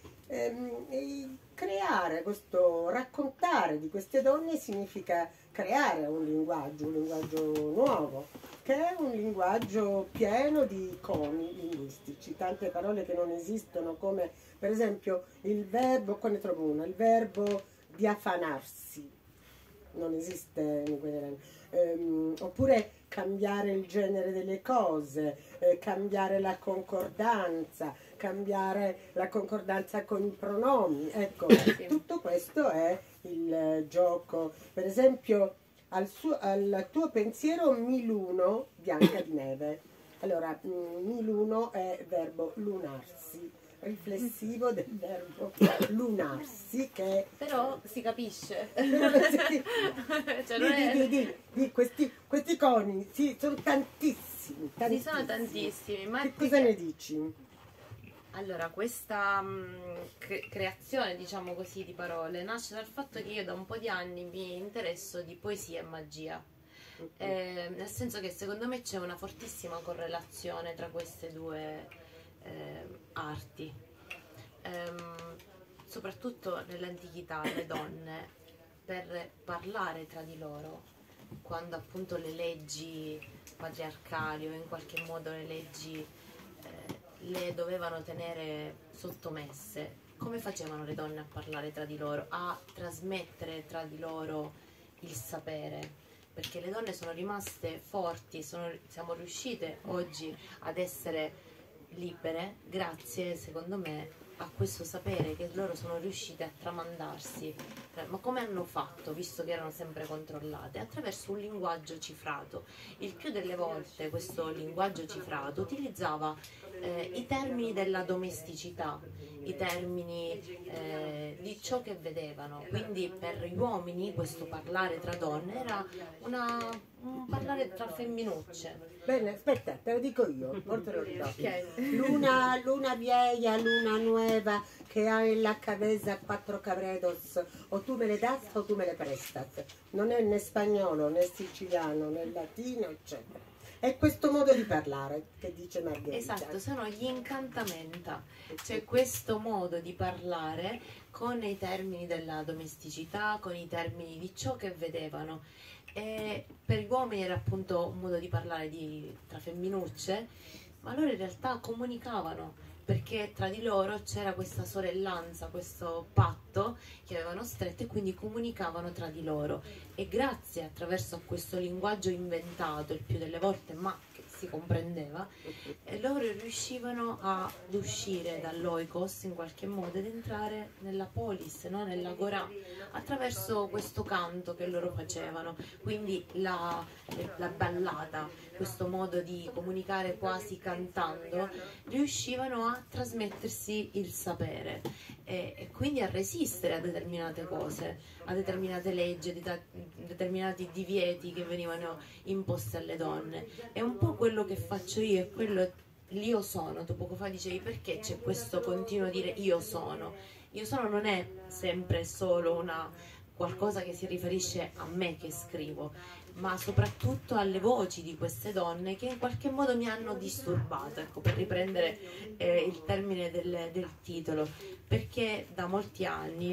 Ehm, e creare questo, raccontare di queste donne significa creare un linguaggio, un linguaggio nuovo, che è un linguaggio pieno di iconi linguistici, tante parole che non esistono, come per esempio il verbo, qua ne trovo una, il verbo diafanarsi. Non esiste in quelle, ehm, oppure cambiare il genere delle cose, eh, cambiare la concordanza, cambiare la concordanza con i pronomi. Ecco, tutto questo è il gioco. Per esempio, al, suo, al tuo pensiero miluno, Bianca di Neve. Allora, mh, miluno è verbo lunarsi, riflessivo del verbo lunarsi, che però si capisce. sì. Cioè, non è... di, di, di, di questi, questi coni, sì, sono tantissimi, tantissimi. Ci sono tantissimi, ma che cosa ne dici? Allora, questa mh, cre- creazione, diciamo così, di parole nasce dal fatto che io da un po' di anni mi interesso di poesia e magia. eh, nel senso che secondo me c'è una fortissima correlazione tra queste due eh, arti. Ehm, soprattutto nell'antichità le donne, per parlare tra di loro, quando appunto le leggi patriarcali o in qualche modo le leggi eh, le dovevano tenere sottomesse, come facevano le donne a parlare tra di loro, a trasmettere tra di loro il sapere? Perché le donne sono rimaste forti, sono, siamo riuscite oggi ad essere libere grazie, secondo me, a questo sapere che loro sono riuscite a tramandarsi. Ma come hanno fatto, visto che erano sempre controllate? Attraverso un linguaggio cifrato. Il più delle volte questo linguaggio cifrato utilizzava eh, i termini della domesticità, i termini eh, di ciò che vedevano. Quindi per gli uomini questo parlare tra donne era una, un parlare tra femminucce. Bene, aspetta, te lo dico io, molto lo ricordo. Ok. Luna, luna vieja, luna nueva, che ha en la cabeza quattro cabredos, o tu me le das o tu me le prestas. Non è né spagnolo, né siciliano, né latino, eccetera. È questo modo di parlare che dice Margherita. Esatto, sono gli incantamenta, cioè questo modo di parlare con i termini della domesticità, con i termini di ciò che vedevano. E per gli uomini era appunto un modo di parlare di, tra femminucce, ma loro in realtà comunicavano, perché tra di loro c'era questa sorellanza, questo patto che avevano stretto, e quindi comunicavano tra di loro. E grazie, attraverso a questo linguaggio inventato il più delle volte, ma che si comprendeva, e loro riuscivano ad uscire dall'oikos in qualche modo ed entrare nella polis, no? Nell'agorà, attraverso questo canto che loro facevano. Quindi la, la ballata, questo modo di comunicare quasi cantando, riuscivano a trasmettersi il sapere e, e quindi a resistere a determinate cose, a determinate leggi, a determinati divieti che venivano imposti alle donne. È un po' quello che faccio io, è quello l'io sono. Tu poco fa dicevi perché c'è questo continuo dire io sono. Io sono non è sempre solo una qualcosa che si riferisce a me che scrivo, ma soprattutto alle voci di queste donne che in qualche modo mi hanno disturbato, ecco, per riprendere eh, il termine del, del titolo, perché da molti anni,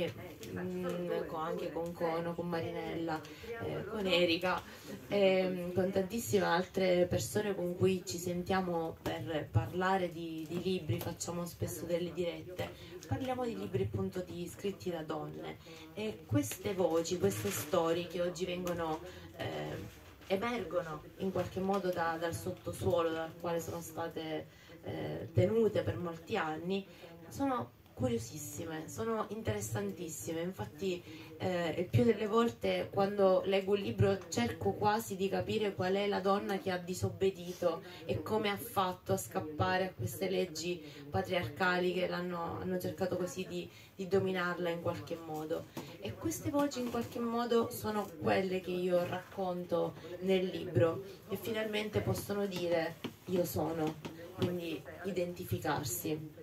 mh, anche con Cono, con Marinella, eh, con Erika, eh, con tantissime altre persone con cui ci sentiamo per parlare di, di libri, facciamo spesso delle dirette, parliamo di libri appunto di, scritti da donne, e queste voci, queste storie che oggi vengono eh, emergono in qualche modo da, dal sottosuolo dal quale sono state eh, tenute per molti anni, sono curiosissime, sono interessantissime. Infatti eh, il più delle volte quando leggo un libro cerco quasi di capire qual è la donna che ha disobbedito e come ha fatto a scappare a queste leggi patriarcali che l'hanno, hanno cercato così di, di dominarla in qualche modo. E queste voci in qualche modo sono quelle che io racconto nel libro, e finalmente possono dire io sono, quindi identificarsi.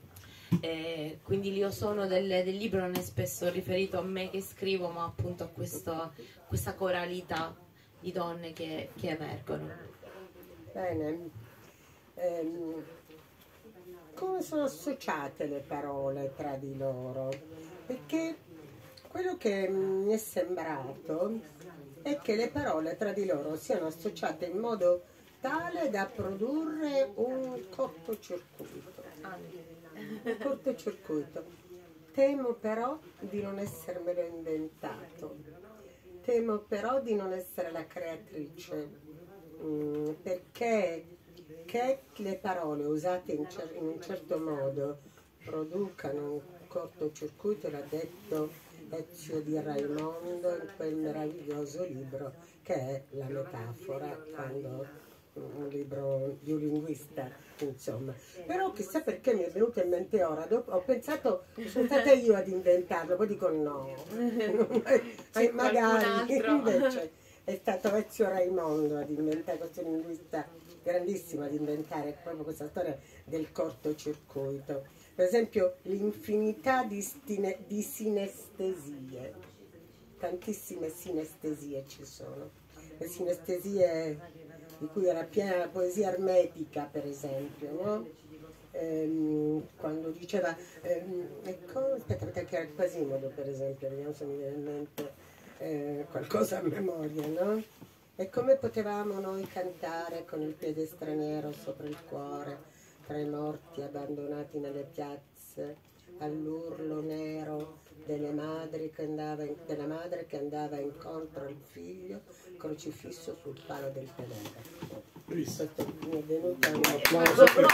Eh, quindi l'io sono del, del libro non è spesso riferito a me che scrivo, ma appunto a questo, questa coralità di donne che, che emergono. Bene. Ehm, come sono associate le parole tra di loro? Perché quello che mi è sembrato è che le parole tra di loro siano associate in modo tale da produrre un cortocircuito. Un cortocircuito. Temo però di non essermelo inventato, temo però di non essere la creatrice, mm, perché che le parole usate in, cer- in un certo modo producano un cortocircuito, l'ha detto Ezio di Raimondo in quel meraviglioso libro che è La metafora, quando un libro di un linguista, insomma. Però chissà perché mi è venuto in mente ora, dopo, ho pensato, sono stata io ad inventarlo, poi dico no, C'è magari qualcun altro. invece è stato Ezio Raimondo ad inventare, questo linguista grandissimo, ad inventare proprio questa storia del cortocircuito. Per esempio l'infinità di, stine, di sinestesie, tantissime sinestesie ci sono. le sinestesie di cui era piena la poesia ermetica, per esempio, no? Ehm, quando diceva, ehm, ecco, aspetta, perché era Quasimodo, per esempio, vediamo se mi viene in mente eh, qualcosa a memoria, no? E come potevamo noi cantare con il piede straniero sopra il cuore, tra i morti abbandonati nelle piazze, all'urlo nero delle madri che andava in, della madre che andava incontro al figlio crocifisso sul palo del pedere. Questo mi è venuto un applauso per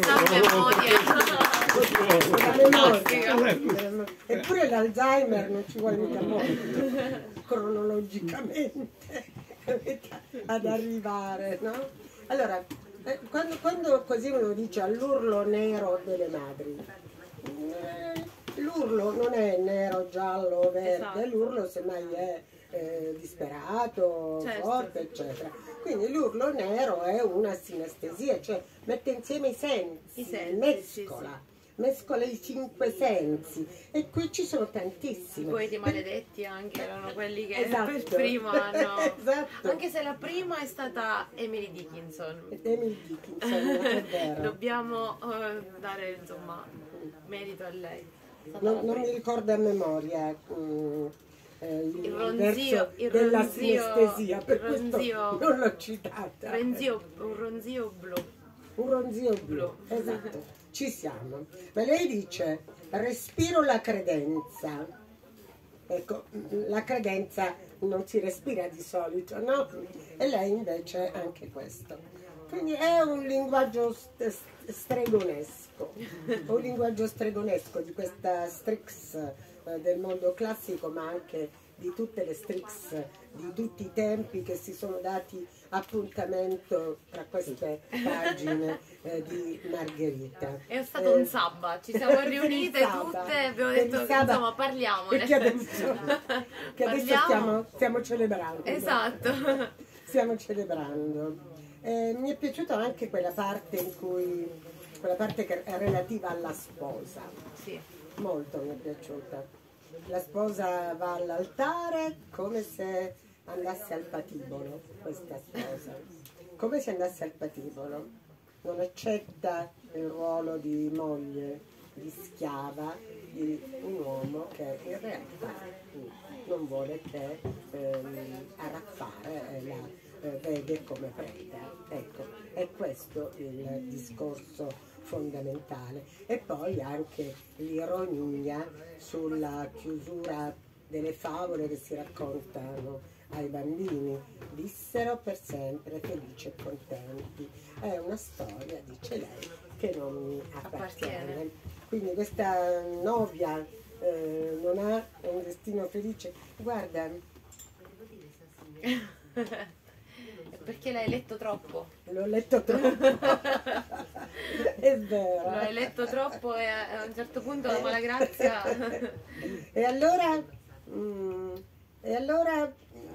la memoria. Eppure l'Alzheimer non ci vuole mica molto cronologicamente ad arrivare, no? Allora, eh, quando, quando così uno dice all'urlo nero delle madri, eh, l'urlo non è nero, giallo, verde, esatto. L'urlo semmai è eh, disperato, certo. Forte, eccetera. Quindi l'urlo nero è una sinestesia, cioè mette insieme i sensi, I sensi mescola. Sì, sì. Mescola i cinque sensi e qui ci sono tantissimi. I poeti maledetti anche erano quelli che esatto. per primo hanno... esatto. Anche se la prima è stata Emily Dickinson. Emily Dickinson, è vero. Dobbiamo uh, dare insomma merito a lei. Non, non mi ricordo a memoria mm, eh, il, il ronzio il il della ronzio, sinestesia, per il ronzio, questo non l'ho citata. Ronzio, un ronzio blu. Un ronzio blu, esatto. Ci siamo. Ma lei dice, respiro la credenza. Ecco, la credenza non si respira di solito, no? E lei invece anche questo. Quindi è un linguaggio st stregonesco, un linguaggio stregonesco di questa Strix eh, del mondo classico, ma anche di tutte le Strix di tutti i tempi che si sono dati appuntamento tra queste pagine eh, di Margherita. È stato eh, un sabba, ci siamo riunite tutte e abbiamo detto che insomma parliamone. Perché adesso, che adesso stiamo, stiamo celebrando. Esatto. Stiamo celebrando. Eh, mi è piaciuta anche quella parte in cui, quella parte che è relativa alla sposa. Sì. Molto mi è piaciuta. La sposa va all'altare come se andasse al patibolo, questa sposa, come se andasse al patibolo, non accetta il ruolo di moglie, di schiava di un uomo che in realtà non vuole che ehm, arraffare e la eh, vede come preda. Ecco, è questo il discorso fondamentale. E poi anche l'ironia sulla chiusura delle favole che si raccontano ai bambini. Vissero per sempre felici e contenti. È una storia, dice lei, che non mi appartiene. Quindi questa novia eh, non ha un destino felice. Guarda, perché l'hai letto troppo? L'ho letto troppo. È vero. L'hai letto troppo e a un certo punto la malagrazia. E allora, mm, e allora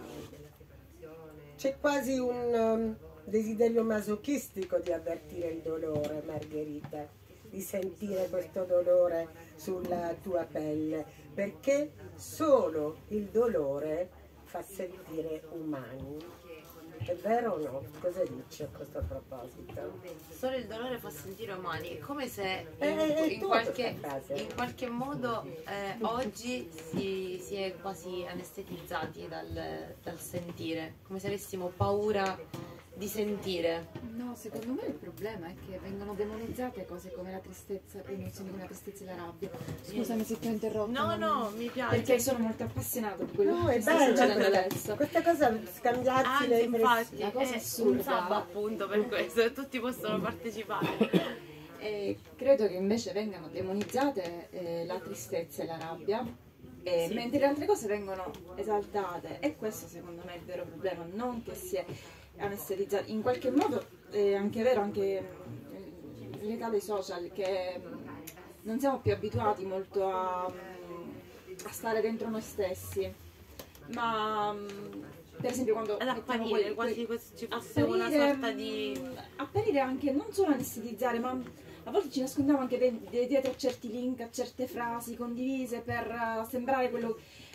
c'è quasi un um, desiderio masochistico di avvertire il dolore, Margherita, di sentire questo dolore sulla tua pelle, perché solo il dolore fa sentire umani. È vero o no? Cosa dici a questo proposito? Solo il dolore fa sentire umani, è come se in, eh, in, qualche, in qualche modo eh, oggi si, si è quasi anestetizzati dal, dal sentire, come se avessimo paura di sentire. No, secondo me il problema è che vengono demonizzate cose come la tristezza, le emozioni come la tristezza e la rabbia. Scusami se ti ho interrotto. No, no, mi piace. Perché sono molto appassionata di quello no, che è sta succedendo adesso. Questa cosa, scambiarsi ah, le infatti, la cosa è assurda. un sabba appunto per questo, e tutti possono partecipare. E credo che invece vengano demonizzate eh, la tristezza e la rabbia, eh, sì. Mentre le altre cose vengono esaltate, e questo secondo me è il vero problema, non che si è anestetizzati. In qualche modo è anche vero anche l'età dei social, che non siamo più abituati molto a, a stare dentro noi stessi, ma per esempio quando ad apparire, quei, quasi quasi ci fosse apparire, una sorta di apparire anche non solo anestetizzare, ma a volte ci nascondiamo anche de, de, dietro a certi link, a certe frasi condivise per uh, sembrare quello.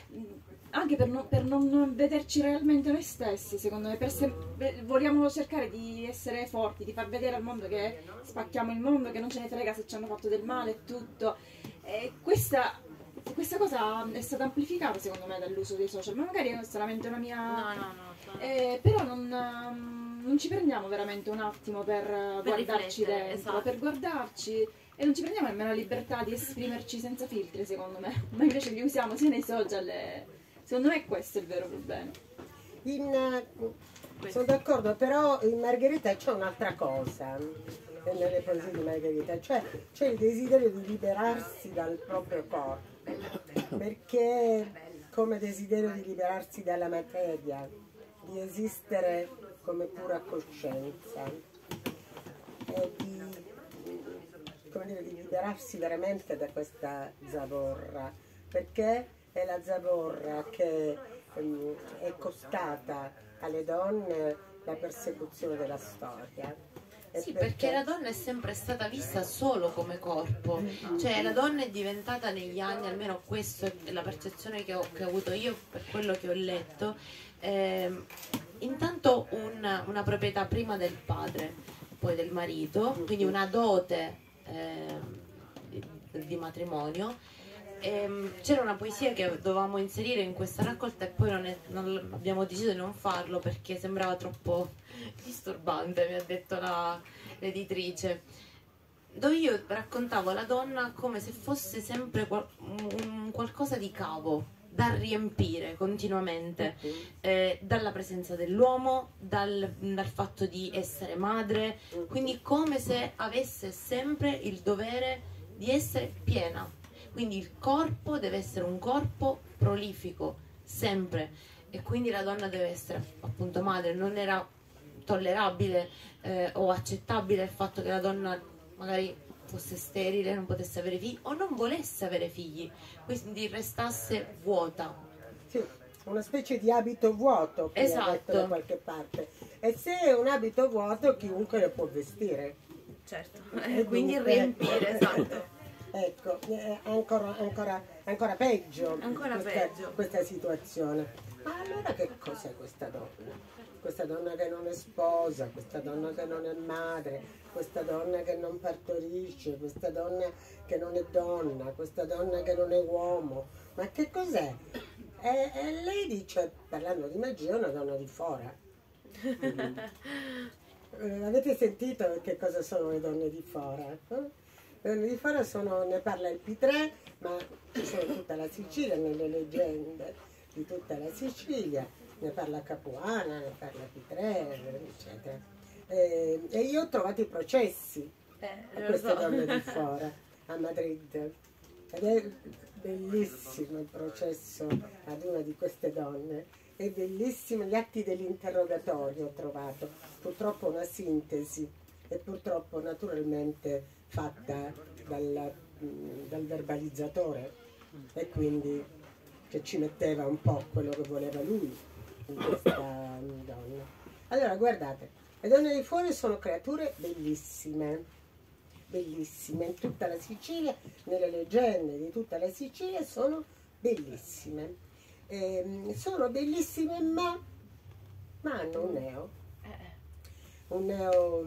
anche per non, per non vederci realmente noi stessi, secondo me, per se, vogliamo cercare di essere forti, di far vedere al mondo che spacchiamo il mondo, che non ce ne frega se ci hanno fatto del male e tutto. E questa, questa cosa è stata amplificata secondo me dall'uso dei social, ma magari è solamente una mia... No, no, no. Eh, però non, non ci prendiamo veramente un attimo per, per guardarci dentro, esatto. per guardarci, e non ci prendiamo nemmeno la libertà di esprimerci senza filtri, secondo me, ma invece li usiamo sia nei social e... Secondo me questo è il vero problema. In, sono d'accordo, però in Margherita c'è un'altra cosa, nelle poesie di Margherita, cioè c'è il desiderio di liberarsi dal proprio corpo, perché come desiderio di liberarsi dalla materia, di esistere come pura coscienza, e di, come dire, di liberarsi veramente da questa zavorra, perché è la zavorra che um, è costata alle donne la persecuzione della storia. E Sì, perché la donna è sempre stata vista solo come corpo, cioè la donna è diventata negli anni, almeno questa è la percezione che ho, che ho avuto io per quello che ho letto, eh, intanto una, una proprietà prima del padre, poi del marito, quindi una dote eh, di, di matrimonio. C'era una poesia che dovevamo inserire in questa raccolta e poi non è, non, abbiamo deciso di non farlo perché sembrava troppo disturbante, mi ha detto l'editrice, dove io raccontavo la donna come se fosse sempre qual, un qualcosa di cavo da riempire continuamente, eh, dalla presenza dell'uomo, dal, dal fatto di essere madre, quindi come se avesse sempre il dovere di essere piena. Quindi il corpo deve essere un corpo prolifico, sempre, e quindi la donna deve essere appunto madre. Non era tollerabile eh, o accettabile il fatto che la donna magari fosse sterile, non potesse avere figli o non volesse avere figli, quindi restasse vuota. Sì, una specie di abito vuoto che Esatto. è detto da qualche parte. E se è un abito vuoto chiunque lo può vestire. Certo, E quindi dunque- riempire, esatto. Ecco, è ancora, ancora, ancora peggio, Ancora questa, peggio. questa situazione. Ma allora che cos'è questa donna? Questa donna che non è sposa, questa donna che non è madre, questa donna che non partorisce, questa donna che non è donna, questa donna che non è uomo. Ma che cos'è? E, e lei dice, parlando di magia, è una donna di fora. Eh, avete sentito che cosa sono le donne di fora? Eh? Le donne di fora sono, ne parla il P tre, ma ci sono tutta la Sicilia, nelle leggende di tutta la Sicilia, ne parla Capuana, ne parla P tre, eccetera. E, e io ho trovato i processi Eh, a lo queste so. donne di fora, a Madrid. Ed è bellissimo il processo ad una di queste donne, è bellissimo gli atti dell'interrogatorio ho trovato, purtroppo una sintesi e purtroppo naturalmente fatta dal, dal verbalizzatore, e quindi che ci metteva un po' quello che voleva lui in questa donna. Allora guardate, le donne di fuori sono creature bellissime, bellissime, in tutta la Sicilia, nelle leggende di tutta la Sicilia sono bellissime. Ehm, sono bellissime ma, ma hanno un neo, un neo,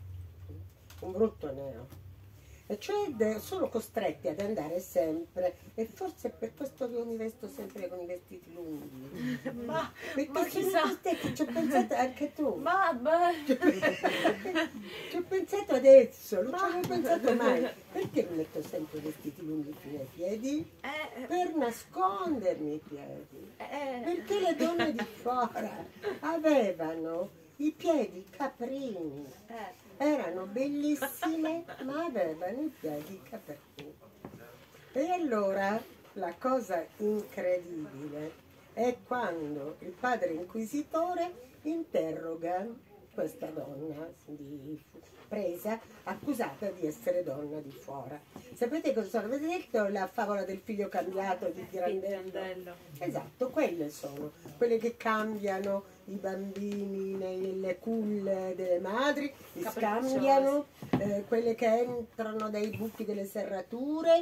un brutto neo. E cioè de- sono costretti ad andare sempre, e forse è per questo che io mi vesto sempre con i vestiti lunghi. Ma, Perché ma sono chissà. costretti, ci ho pensato anche tu. Ma, ma... Ci ho pensato adesso, non ci avevo pensato mai. Perché mi metto sempre i vestiti lunghi fino ai piedi? Eh, Per nascondermi i piedi. eh, Perché le donne di fora avevano i piedi caprini. eh. Erano bellissime, ma avevano i piedi caprini. E allora la cosa incredibile è quando il padre inquisitore interroga questa donna di, presa, accusata di essere donna di fora. Sapete cosa sono? Avete detto la favola del figlio cambiato di Pirandello? Pirandello. Esatto, quelle sono, quelle che cambiano i bambini nelle culle delle madri, li Capricciose. scambiano, eh, quelle che entrano dai buchi delle serrature,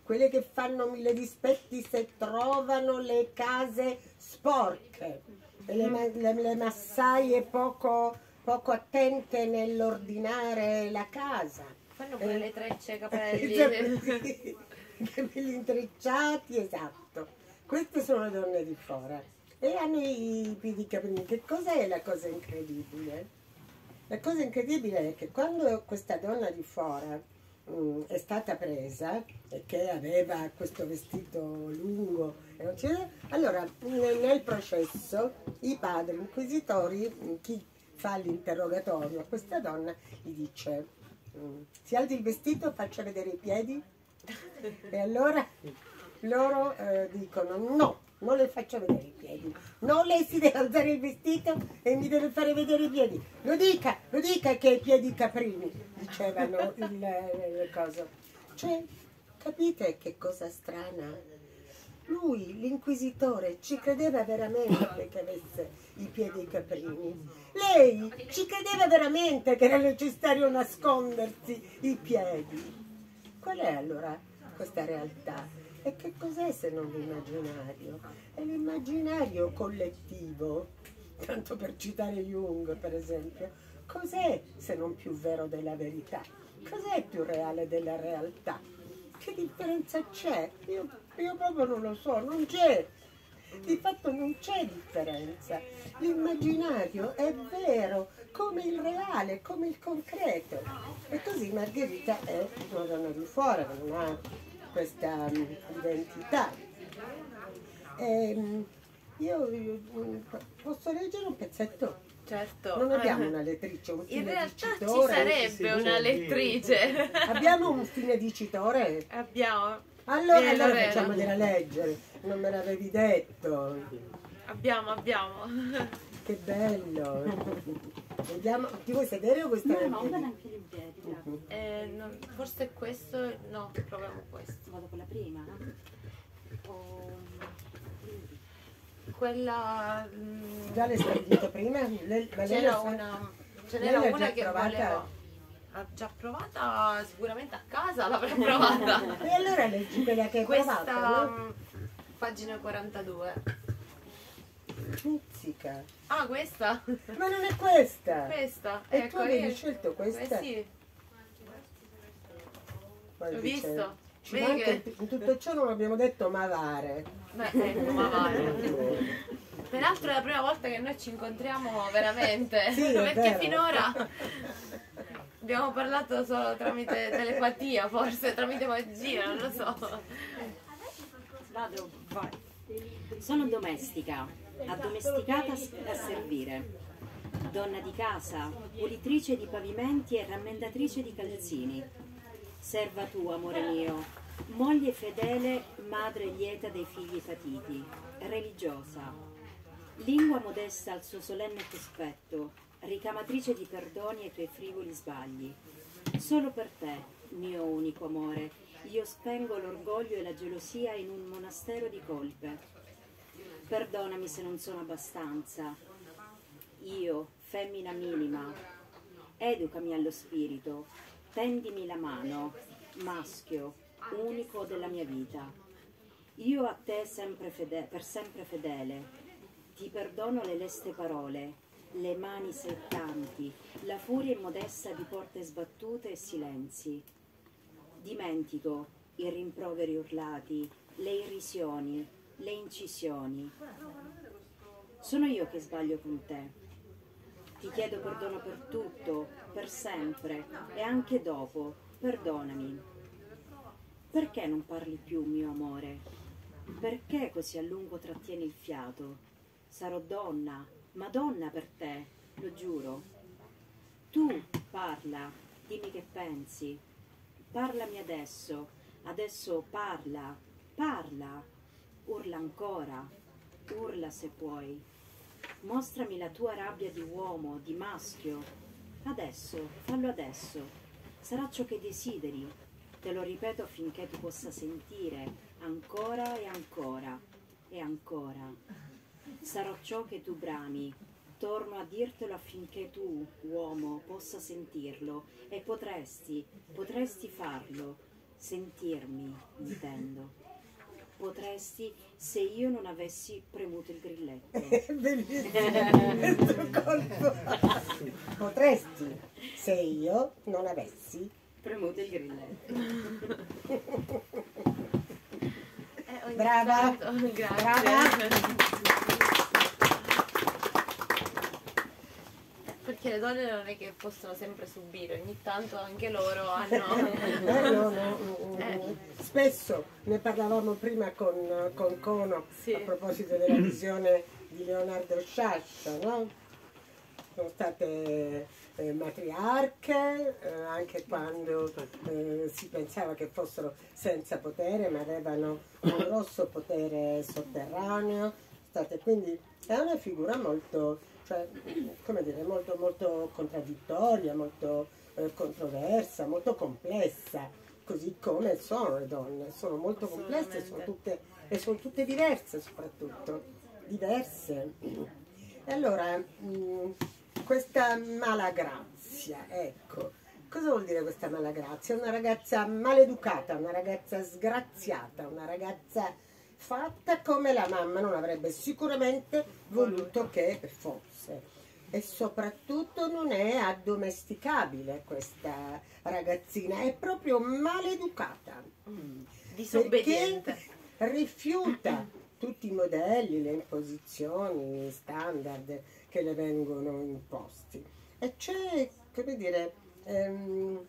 quelle che fanno mille dispetti se trovano le case sporche, e le, ma- le- le massaie poco, poco attente nell'ordinare la casa. Fanno pure Eh. le trecce ai capelli. Sì, i capelli intrecciati, esatto. Queste sono le donne di fora. E hanno i piedi capelli. Che cos'è la cosa incredibile? La cosa incredibile è che quando questa donna di fora mh, è stata presa e che aveva questo vestito lungo, e non c'era- allora nel, nel processo i padri inquisitori, mh, chi fa l'interrogatorio a questa donna, gli dice mh, si alzi il vestito, faccia vedere i piedi, e allora loro eh, dicono no, non le faccio vedere i piedi, no, lei si deve alzare il vestito e mi deve fare vedere i piedi, lo dica, lo dica che ha i piedi caprini, dicevano il, le cose. Cioè, capite che cosa strana? Lui, l'inquisitore, ci credeva veramente che avesse i piedi caprini. Lei ci credeva veramente che era necessario nascondersi i piedi. Qual è allora questa realtà? E che cos'è se non l'immaginario? È l'immaginario collettivo, tanto per citare Jung per esempio. Cos'è se non più vero della verità? Cos'è più reale della realtà? Che differenza c'è? Io, io proprio non lo so, non c'è. Di fatto non c'è differenza. L'immaginario è vero come il reale, come il concreto. E così Margherita è una donna di fuori, non ha questa um, identità. Ehm, io, io, um, posso leggere un pezzetto? Certo. Non abbiamo una lettrice, un In fine realtà ci dicitore. sarebbe una lettrice. Abbiamo un fine dicitore? Abbiamo. Allora, Eh, allora Lorena. facciamela leggere, non me l'avevi detto. Abbiamo, abbiamo. Che bello. Vediamo, ti vuoi sedere o vuoi stare in piedi? anche in piedi, grazie. Eh, non- forse questo. No, proviamo questo. Vado con la prima. O... Quella. mm, Già l'hai stabilito prima? Le- ma lei C'era lo sa? una, ce Lei n'era l'ha già una che provata? voleva. L'ha già provata sicuramente a casa, l'avrà provata. E allora leggi quella che hai Questa provato, no? mm, pagina quarantadue. Pizzica. Ah, questa? Ma non è questa! Questa. E ecco, tu avevi io- scelto questa? Eh sì, Poi ho dice, visto. Ci Vedi manca, che- in tutto ciò non abbiamo detto Mavare. Beh, ecco, ma vale. Peraltro è la prima volta che noi ci incontriamo veramente, Sì, è perché vero. finora abbiamo parlato solo tramite telepatia, forse tramite magia, non lo so. Vado, vai. Sono domestica, addomesticata a servire. Donna di casa, pulitrice di pavimenti e rammendatrice di calzini. Serva tu, amore mio, moglie fedele, madre lieta dei figli patiti, religiosa. Lingua modesta al suo solenne cospetto, ricamatrice di perdoni ai tuoi frivoli sbagli. Solo per te, mio unico amore, io spengo l'orgoglio e la gelosia in un monastero di colpe. Perdonami se non sono abbastanza. Io, femmina minima, educami allo spirito, tendimi la mano, maschio, unico della mia vita. Io a te sempre fede- per sempre fedele, ti perdono le leste parole, le mani seccanti, la furia immodesta di porte sbattute e silenzi. Dimentico i rimproveri urlati, le irrisioni, le incisioni. Sono io che sbaglio con te. Ti chiedo perdono per tutto, per sempre e anche dopo. Perdonami. Perché non parli più, mio amore? Perché così a lungo trattieni il fiato? Sarò donna, ma donna per te, lo giuro. Tu parla, dimmi che pensi. Parlami adesso, adesso parla, parla. Urla ancora, urla se puoi. Mostrami la tua rabbia di uomo, di maschio. Adesso, fallo adesso. Sarà ciò che desideri. Te lo ripeto affinché tu possa sentire ancora e ancora e ancora. Sarò ciò che tu brami. Torno a dirtelo affinché tu, uomo, possa sentirlo e potresti, potresti farlo. sentirmi, intendo. Potresti se io non avessi premuto il grilletto. Bellissimo questo colpo. Potresti se io non avessi premuto il grilletto. Eh, ho Brava. iniziato. Grazie. Brava. Perché le donne non è che possono sempre subire, ogni tanto anche loro hanno... Eh, no, no, Eh. Spesso ne parlavamo prima con, con Cono Sì. a proposito della visione di Leonardo Sciascia, no? Sono state eh, matriarche eh, anche quando eh, si pensava che fossero senza potere, ma avevano un grosso potere sotterraneo. State, quindi è una figura molto, cioè, come dire, molto, molto contraddittoria, molto eh, controversa, molto complessa, così come sono le donne, sono molto complesse, sono tutte, e sono tutte diverse soprattutto, diverse. E allora, mh, questa malagrazia, ecco, cosa vuol dire questa malagrazia? Una ragazza maleducata, una ragazza sgraziata, una ragazza fatta come la mamma non avrebbe sicuramente voluto che fosse. E soprattutto non è addomesticabile questa ragazzina, è proprio maleducata. Disobbediente. Perché rifiuta tutti i modelli, le imposizioni standard che le vengono imposti. E c'è, come dire, ehm,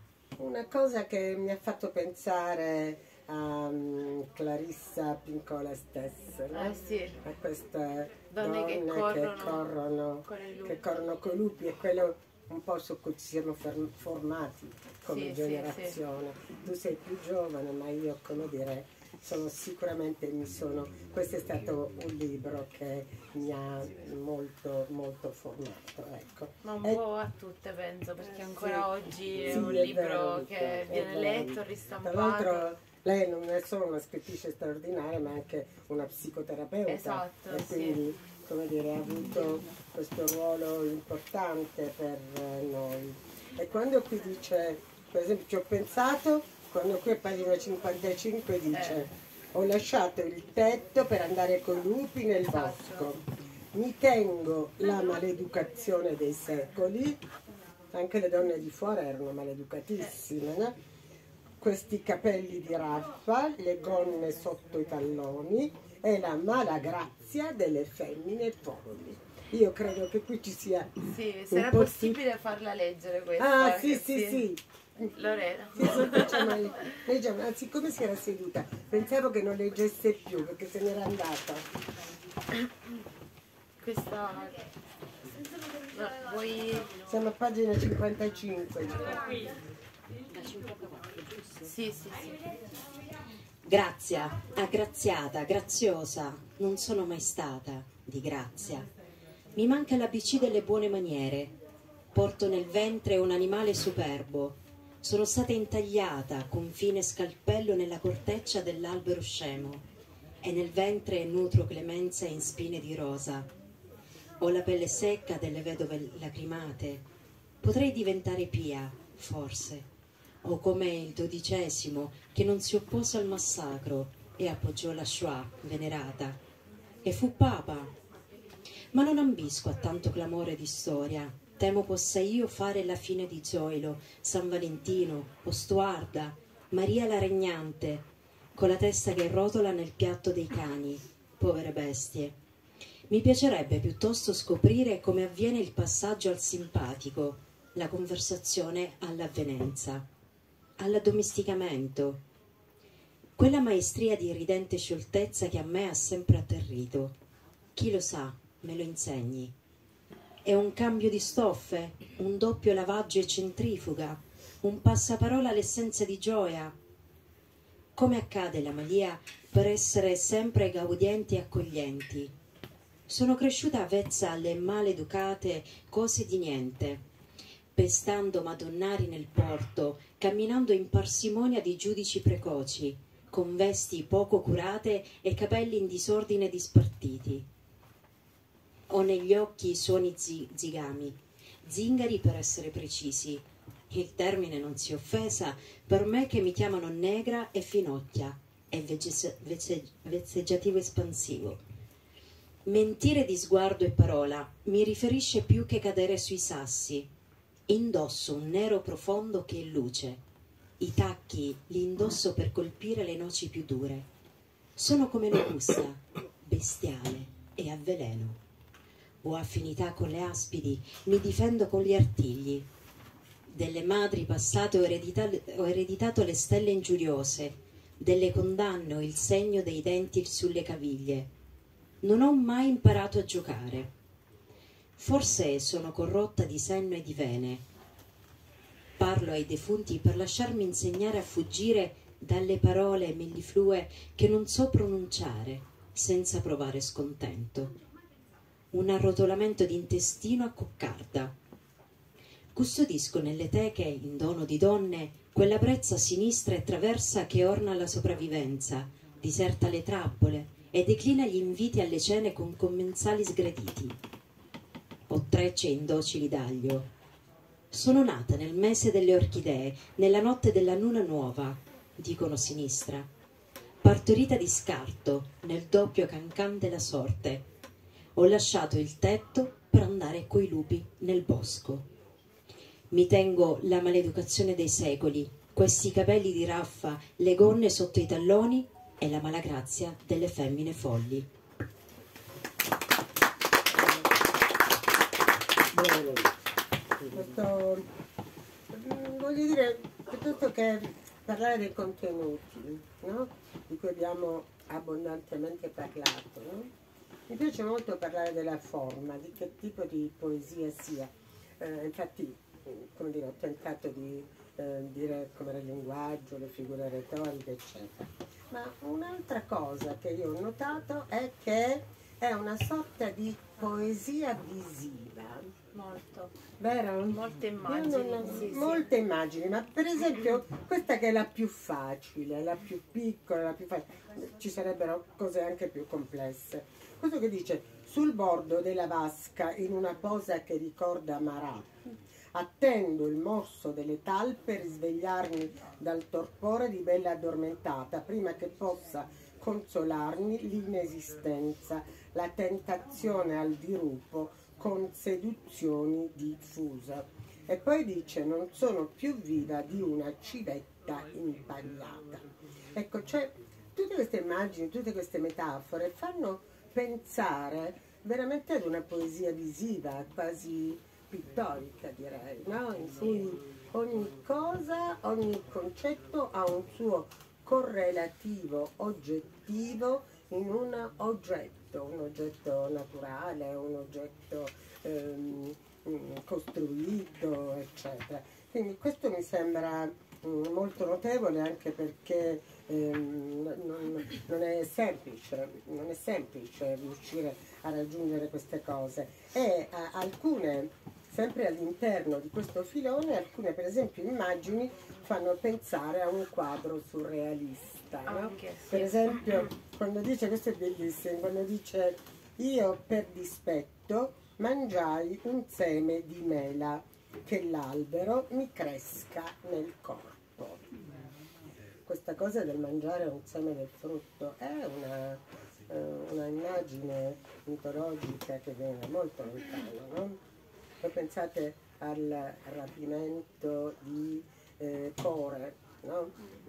una cosa che mi ha fatto pensare a um, Clarissa Pinkola stessa, no? Eh sì. A queste Donne donne che che corrono corrono, con i lupi. che corrono con i lupi, e quello un po' su cui ci siamo ferm- formati come Sì, sì, generazione. Tu sei più giovane, ma io, come dire, sono sicuramente, mi sono, questo è stato un libro che mi ha molto, molto formato, ecco. Ma un E- po' a tutte penso, perché ancora Sì. oggi è Sì, un è libro vero, che è viene vero. letto, Tra ristampato. l'altro lei non è solo una scrittrice straordinaria, ma anche una psicoterapeuta. Esatto, E sì. quindi, come dire, ha avuto questo ruolo importante per eh, noi. E quando qui dice, per esempio, ci ho pensato, quando qui a pagina cinquantacinque dice Eh. ho lasciato il tetto per andare con i lupi nel Esatto. bosco, mi tengo la maleducazione dei secoli, anche le donne di fuori erano maleducatissime, no? Questi capelli di raffa, le gonne sotto i talloni e la malagrazia delle femmine folli. Io credo che qui ci sia... Sì, un se era po' possibile farla leggere questa. Ah, sì, che sì, sì. Lorena. Sì, sì, facciamo- leggiamo. Ah, siccome si era seduta, pensavo che non leggesse più perché se n'era andata. Questa... No, vuoi... Siamo a pagina cinquantacinque. Sì, sì, sì. Grazia, aggraziata, graziosa, non sono mai stata di grazia. Mi manca l'A B C delle buone maniere. Porto nel ventre un animale superbo. Sono stata intagliata con fine scalpello nella corteccia dell'albero scemo e nel ventre nutro clemenza in spine di rosa. Ho la pelle secca delle vedove lacrimate. Potrei diventare pia, forse, o come il dodicesimo che non si oppose al massacro e appoggiò la Shoah venerata e fu papa. Ma non ambisco a tanto clamore di storia. Temo possa io fare la fine di Zoilo, San Valentino, o Stuarda, Maria la Regnante, con la testa che rotola nel piatto dei cani, povere bestie. Mi piacerebbe piuttosto scoprire come avviene il passaggio al simpatico, la conversazione all'avvenenza, all'addomesticamento, quella maestria di ridente scioltezza che a me ha sempre atterrito. Chi lo sa, me lo insegni. È un cambio di stoffe, un doppio lavaggio e centrifuga, un passaparola all'essenza di gioia. Come accade la Malia per essere sempre gaudienti e accoglienti? Sono cresciuta avvezza alle maleducate cose di niente, pestando madonnari nel porto, camminando in parsimonia di giudici precoci, con vesti poco curate e capelli in disordine dispartiti. Ho negli occhi suoni zi- zigami, zingari per essere precisi, Il termine non sia offesa per me che mi chiamano negra e finocchia, è vece- vece- vezzeggiativo espansivo. Mentire di sguardo e parola mi riferisce più che cadere sui sassi. Indosso un nero profondo che è luce. I tacchi li indosso per colpire le noci più dure. Sono come locusta, bestiale e a veleno. Ho affinità con le aspidi, mi difendo con gli artigli. Delle madri passate ho, eredita- ho ereditato le stelle ingiuriose, delle condanne ho il segno dei denti sulle caviglie. Non ho mai imparato a giocare. Forse sono corrotta di senno e di vene. Parlo ai defunti per lasciarmi insegnare a fuggire dalle parole melliflue che non so pronunciare senza provare scontento. Un arrotolamento d'intestino a coccarda. Custodisco nelle teche, in dono di donne, quella brezza sinistra e traversa che orna la sopravvivenza, diserta le trappole e declina gli inviti alle cene con commensali sgraditi. Ho trecce indocili d'aglio. Sono nata nel mese delle orchidee, nella notte della luna nuova, dicono sinistra, partorita di scarto nel doppio cancan della sorte. Ho lasciato il tetto per andare coi lupi nel bosco. Mi tengo la maleducazione dei secoli, questi capelli di raffa, le gonne sotto i talloni e la malagrazia delle femmine folli. Questo, voglio dire, piuttosto che parlare dei contenuti, no? Di cui abbiamo abbondantemente parlato, no? Mi piace molto parlare della forma, di che tipo di poesia sia. Eh, infatti, come dire, ho tentato di eh, dire com'era il linguaggio, le figure retoriche, eccetera. Ma un'altra cosa che io ho notato è che è una sorta di poesia visiva. Molto. Vero? Molte Io immagini. non ho- Sì, sì. molte immagini, ma per esempio questa che è la più facile, la più piccola, la più facile, ci sarebbero cose anche più complesse. Questo che dice: sul bordo della vasca, in una posa che ricorda Marat, attendo il morso delle talpe per risvegliarmi dal torpore di bella addormentata, prima che possa consolarmi l'inesistenza, la tentazione al dirupo con seduzioni diffuse. E poi dice: non sono più viva di una civetta impagliata. Ecco, cioè, tutte queste immagini, tutte queste metafore fanno pensare veramente ad una poesia visiva, quasi pittorica, direi, no? In cui ogni cosa, ogni concetto ha un suo correlativo oggettivo in un oggetto, un oggetto naturale, un oggetto ehm, costruito, eccetera. Quindi questo mi sembra mm, molto notevole, anche perché ehm, non, non è semplice, non è semplice riuscire a raggiungere queste cose. E a, alcune, sempre all'interno di questo filone, alcune per esempio immagini fanno pensare a un quadro surrealista, no? Anche, sì. Per esempio, quando dice, questo è bellissimo, quando dice: io per dispetto mangiai un seme di mela, che l'albero mi cresca nel corpo. Questa cosa del mangiare un seme del frutto è una, eh, una immagine mitologica che viene da molto lontano, no? Poi pensate al rapimento di eh, Core, no?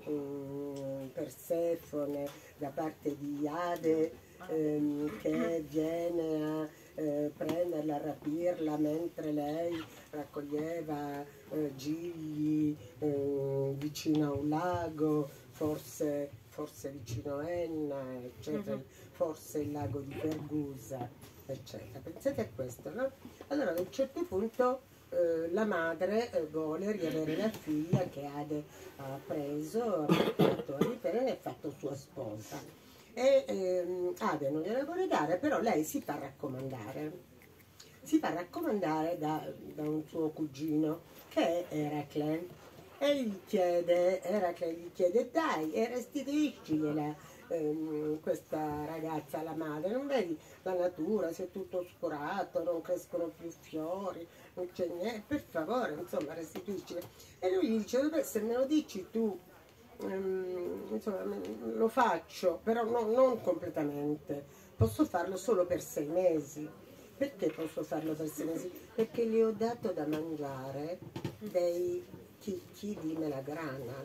Mm, Persefone da parte di Iade, ehm, che viene a eh, prenderla, a rapirla mentre lei raccoglieva eh, gigli eh, vicino a un lago, forse, forse vicino a Enna, eccetera, forse il lago di Pergusa, eccetera. Pensate a questo, no? Allora ad un certo punto eh, la madre eh, vuole riavere la figlia che Ade ha preso, ha portato a Ripere e ha fatto sua sposa. E ehm, Ade non gliela vuole dare, però lei si fa raccomandare. Si fa raccomandare da, da un suo cugino che è Eracle. E gli chiede, Eracle gli chiede: dai, e restituiscigliela ehm, questa ragazza, la madre, non vedi la natura, si è tutto oscurato, non crescono più fiori, non c'è niente, per favore, insomma, restituisci. E lui gli dice, vabbè, se me lo dici tu, ehm, insomma, lo faccio, però no, non completamente, posso farlo solo per sei mesi. Perché posso farlo per sei mesi? Perché le ho dato da mangiare dei chicchi di melagrana.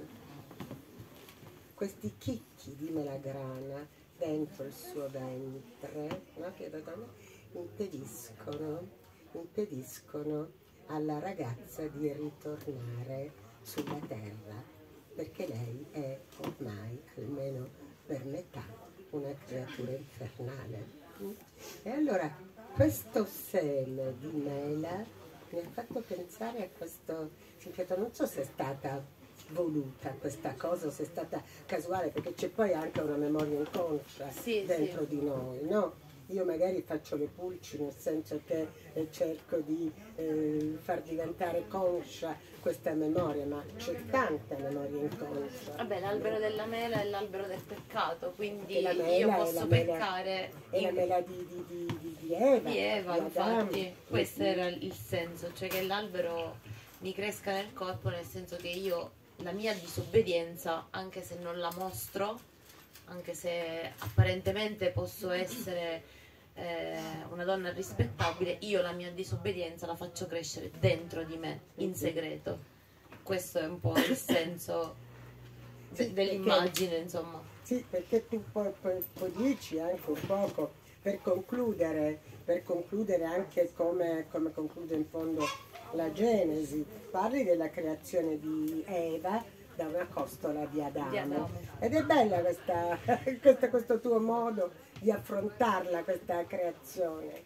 Questi chicchi di melagrana dentro il suo ventre, no, che impediscono, impediscono alla ragazza di ritornare sulla terra, perché lei è ormai, almeno per metà, una creatura infernale. E allora questo seme di mela mi ha fatto pensare a questo significato. Non so se è stata voluta questa cosa o se è stata casuale, perché c'è poi anche una memoria inconscia sì, dentro sì. di noi, no? Io magari faccio le pulci, nel senso che eh, cerco di eh, far diventare conscia questa memoria, ma c'è tanta memoria inconscia. Vabbè, l'albero della mela è l'albero del peccato, quindi E la mela io è posso la mela- peccare È la in- mela di, di, di, di, di Eva, di Eva, di Adamo. infatti. Questo era il senso, cioè che l'albero mi cresca nel corpo, nel senso che io la mia disobbedienza, anche se non la mostro, anche se apparentemente posso essere eh, una donna rispettabile, io la mia disobbedienza la faccio crescere dentro di me, in segreto. Questo è un po' il senso de- Sì, dell'immagine, insomma. Sì, perché tu poi, poi, poi dici anche un poco, per concludere, per concludere anche come, come conclude in fondo la Genesi, parli della creazione di Eva da una costola di Adamo. Di Adamo. Ed è bella questa, questa- questo tuo modo di affrontarla, questa creazione.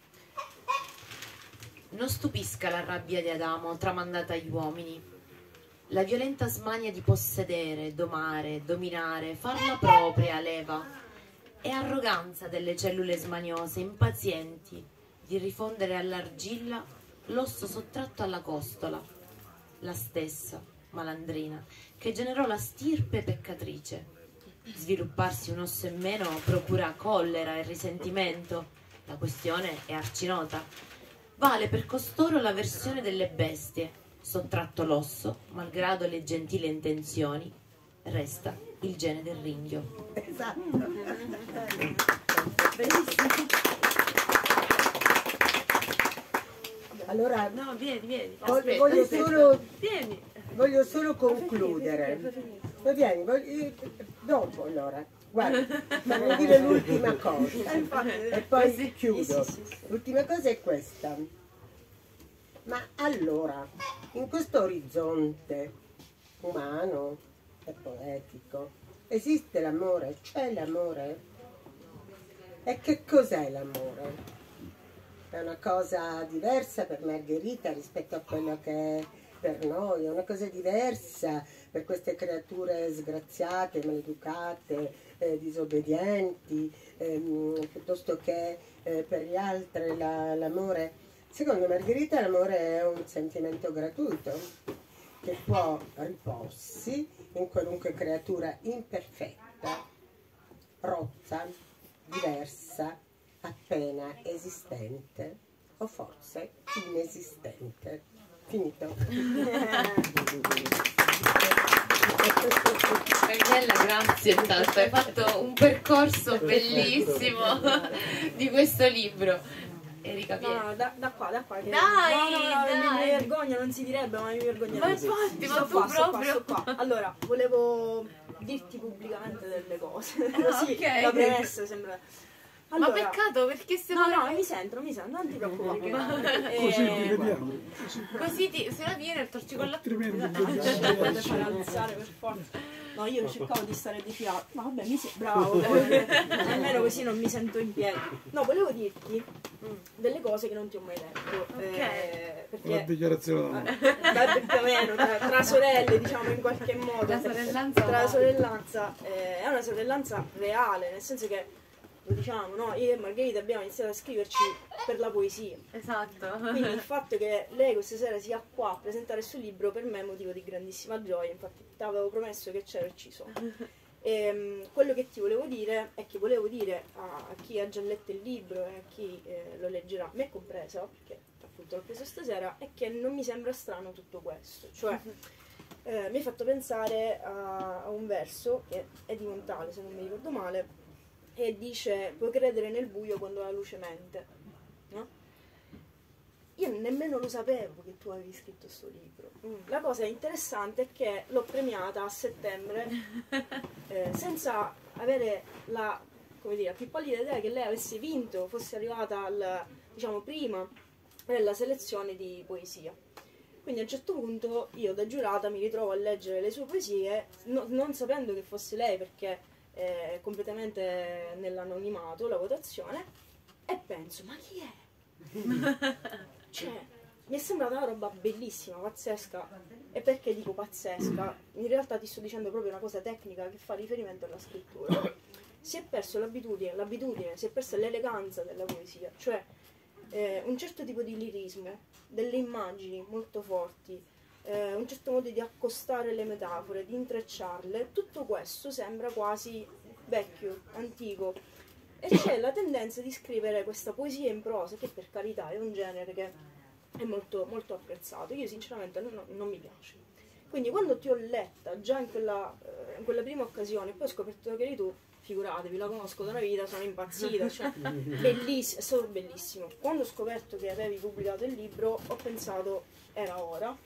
Non stupisca la rabbia di Adamo tramandata agli uomini. La violenta smania di possedere, domare, dominare, farla propria l'Eva e arroganza delle cellule smaniose, impazienti di rifondere all'argilla l'osso sottratto alla costola, la stessa malandrina che generò la stirpe peccatrice. Svilupparsi un osso in meno procura collera e risentimento, la questione è arcinota. Vale per costoro la versione delle bestie, sottratto l'osso, malgrado le gentili intenzioni, resta il gene del ringhio. Esatto. Allora, No, vieni, vieni. voglio, Aspetta, voglio aspetta. solo, Vieni. voglio solo concludere. Va bene, voglio- dopo allora. Guarda, voglio dire l'ultima cosa e poi chiudo. L'ultima cosa è questa. Ma allora, in questo orizzonte umano e poetico, esiste l'amore? C'è l'amore? E che cos'è l'amore? È una cosa diversa per Margherita rispetto a quello che è per noi, è una cosa diversa per queste creature sgraziate, maleducate, eh, disobbedienti, ehm, piuttosto che eh, per gli altri la- l'amore. Secondo Margherita l'amore è un sentimento gratuito che può riporsi in qualunque creatura imperfetta, rotta, diversa, appena esistente o forse inesistente. Finito. Bella, grazie intanto, hai fatto un percorso bellissimo di questo libro. Erika, No, vieni. no, da, da qua, da qua. che- Dai, no, no, no, dai. mi vergogno, non si direbbe, ma mi vergogno. Ma infatti, ma sto tu qua, sto qua, proprio. sto qua. Allora, volevo dirti pubblicamente delle cose. Così ok. la premessa sembra. Allora, Ma peccato perché stiamo... no, no, mi sento, mi sento, non ti preoccupare. Così ti Eh, vediamo. Così. Così ti... se la viene il torcicollo... Altrimenti Dovete fare alzare per forza. No, io cercavo di stare di fiato. Ma vabbè, mi si... bravo. Almeno così non mi sento in piedi. No, volevo dirti delle cose che non ti ho mai detto. eh, la perché dichiarazione d'amore. Dai, più o meno, tra, tra sorelle, diciamo, in qualche modo. La sorellanza Tra la va. sorellanza eh, è una sorellanza reale, nel senso che lo diciamo, no? Io e Margherita abbiamo iniziato a scriverci per la poesia. Esatto. Quindi il fatto che lei questa sera sia qua a presentare il suo libro per me è motivo di grandissima gioia, infatti ti avevo promesso che c'ero e ci sono. E, quello che ti volevo dire e che volevo dire a, a chi ha già letto il libro e a chi eh, lo leggerà, me compresa, perché appunto l'ho preso stasera, è che non mi sembra strano tutto questo. Cioè, eh, mi ha fatto pensare a, a un verso che è di Montale, se non mi ricordo male, e dice: puoi credere nel buio quando la luce mente, no? Io nemmeno lo sapevo che tu avevi scritto questo libro. Mm. La cosa interessante è che l'ho premiata a settembre eh, senza avere la, come dire, la più pallida idea che lei avesse vinto, fosse arrivata al, diciamo, prima nella selezione di poesia. Quindi a un certo punto io da giurata mi ritrovo a leggere le sue poesie no, non sapendo che fosse lei, perché è completamente nell'anonimato la votazione, e penso: ma chi è? Cioè, mi è sembrata una roba bellissima, pazzesca. E perché dico pazzesca? In realtà ti sto dicendo proprio una cosa tecnica che fa riferimento alla scrittura. Si è perso l'abitudine, l'abitudine, si è persa l'eleganza della poesia, cioè eh, un certo tipo di lirismo, delle immagini molto forti, eh, un certo modo di accostare le metafore, di intrecciarle. Tutto questo sembra quasi vecchio, antico. E c'è la tendenza di scrivere questa poesia in prosa, che per carità è un genere che è molto, molto apprezzato. Io sinceramente non, non mi piace. Quindi quando ti ho letta già in quella, eh, in quella prima occasione, poi ho scoperto che eri tu, figuratevi, la conosco da una vita, sono impazzita, cioè, bellissimo, è stato bellissimo. Quando ho scoperto che avevi pubblicato il libro, ho pensato: era ora.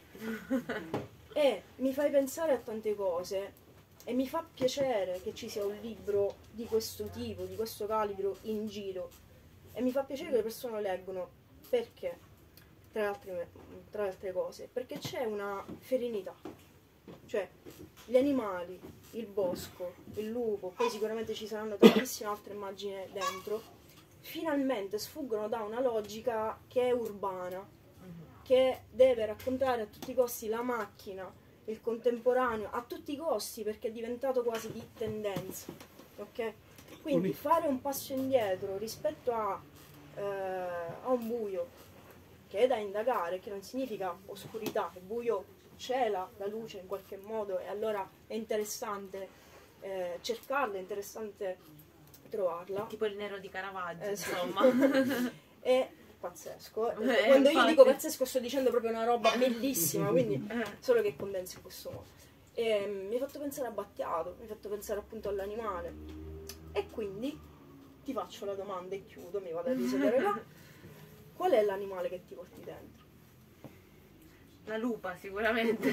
E mi fai pensare a tante cose. E mi fa piacere che ci sia un libro di questo tipo, di questo calibro in giro. E mi fa piacere che le persone lo leggono. Perché? Tra le altre, tra le altre cose. Perché c'è una serenità. Cioè, gli animali, il bosco, il lupo, poi sicuramente ci saranno tantissime altre immagini dentro, finalmente sfuggono da una logica che è urbana, che deve raccontare a tutti i costi la macchina, il contemporaneo, a tutti i costi, perché è diventato quasi di tendenza, ok? Quindi fare un passo indietro rispetto a, eh, a un buio che è da indagare, che non significa oscurità, il buio cela la luce in qualche modo, e allora è interessante eh, cercarla, è interessante trovarla. Tipo il nero di Caravaggio, eh, insomma. È pazzesco. Eh, Quando io infatti. dico pazzesco sto dicendo proprio una roba bellissima, quindi solo che condenso in questo modo. E, um, mi ha fatto pensare a Battiato, mi ha fatto pensare appunto all'animale. E quindi ti faccio la domanda e chiudo, mi vado a risolvere là. Qual è l'animale che ti porti dentro? La lupa sicuramente.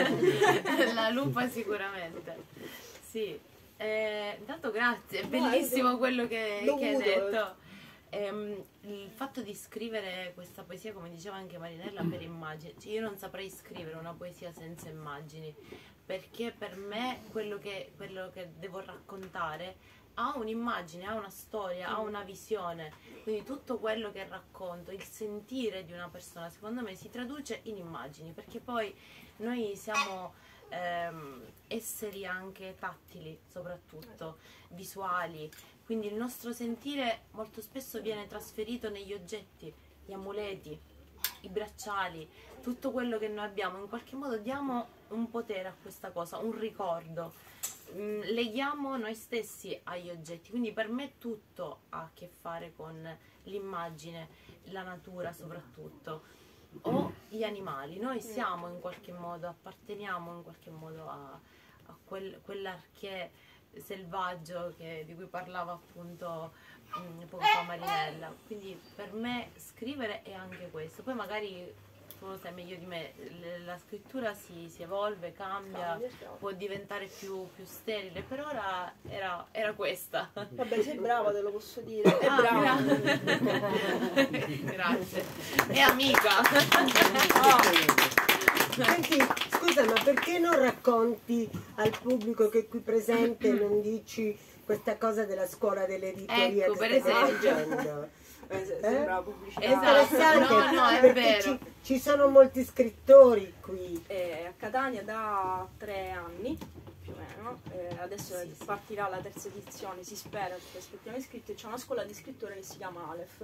La lupa sicuramente. Sì. Eh, intanto grazie, è bellissimo quello che, che hai detto. Ehm, il fatto di scrivere questa poesia, come diceva anche Marinella, per immagini, cioè io non saprei scrivere una poesia senza immagini, perché per me quello che, quello che devo raccontare ha un'immagine, ha una storia, ha una visione, quindi tutto quello che racconto, il sentire di una persona, secondo me si traduce in immagini, perché poi noi siamo ehm, esseri anche tattili, soprattutto visuali, quindi il nostro sentire molto spesso viene trasferito negli oggetti, gli amuleti, i bracciali, tutto quello che noi abbiamo. In qualche modo diamo un potere a questa cosa, un ricordo, mm, leghiamo noi stessi agli oggetti, quindi per me tutto ha a che fare con l'immagine, la natura soprattutto, o gli animali. Noi siamo in qualche modo, apparteniamo in qualche modo a, a quel, quell'archè selvaggio che, di cui parlava appunto mh, poco fa Marinella. Quindi per me scrivere è anche questo. Poi magari tu lo sai meglio di me, l- la scrittura si, si evolve, cambia, può diventare più, più sterile. Per ora era, era questa. Vabbè, sei brava, te lo posso dire. È Ah, brava. gra- grazie. È amica. Senti, scusa, ma perché non racconti al pubblico che è qui presente, non dici questa cosa della scuola dell'editoria Ecco, che per stai esempio. leggendo? Eh, se- Eh? Sembra pubblicità. È Esatto, interessante, no, no, è perché vero. Ci, ci sono molti scrittori qui. È a Catania da tre anni più o meno, eh, adesso Sì, sì. partirà la terza edizione, si spera, perché aspettiamo iscritti. C'è una scuola di scrittura che si chiama Aleph,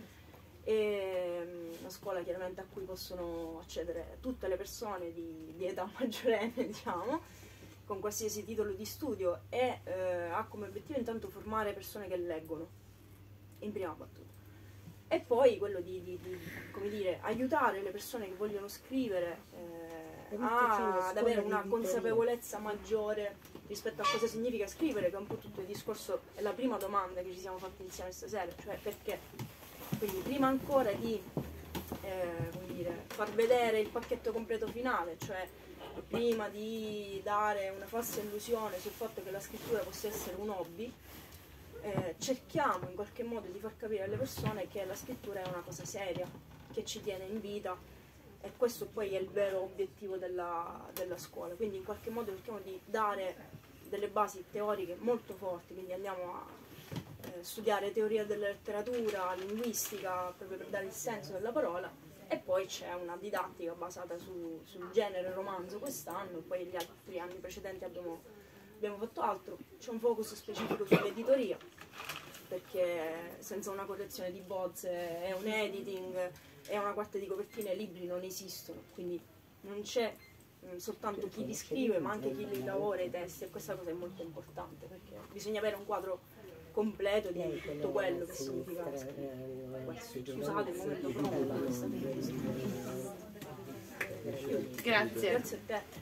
e una scuola chiaramente a cui possono accedere tutte le persone di, di età maggiorenne, diciamo, con qualsiasi titolo di studio e eh, ha come obiettivo intanto formare persone che leggono, in prima battuta. E poi quello di, di, di come dire, aiutare le persone che vogliono scrivere eh, a, ad avere una consapevolezza maggiore rispetto a cosa significa scrivere, che è un po' tutto il discorso, è la prima domanda che ci siamo fatti insieme stasera, cioè perché. Quindi prima ancora di eh, come dire, far vedere il pacchetto completo finale, cioè prima di dare una falsa illusione sul fatto che la scrittura possa essere un hobby, Eh, cerchiamo in qualche modo di far capire alle persone che la scrittura è una cosa seria, che ci tiene in vita, e questo poi è il vero obiettivo della, della scuola. Quindi in qualche modo cerchiamo di dare delle basi teoriche molto forti, quindi andiamo a eh, studiare teoria della letteratura, linguistica, proprio per dare il senso della parola, e poi c'è una didattica basata su, sul genere romanzo quest'anno, poi gli altri anni precedenti abbiamo abbiamo fatto altro. C'è un focus specifico sull'editoria, perché senza una correzione di bozze e un editing e una quarta di copertina i libri non esistono, quindi non c'è mh, soltanto chi li scrive ma anche chi li lavora i testi, e questa cosa è molto importante perché bisogna avere un quadro completo di tutto quello che significa scrivere. Scusate il momento proprio. Grazie. Grazie a te.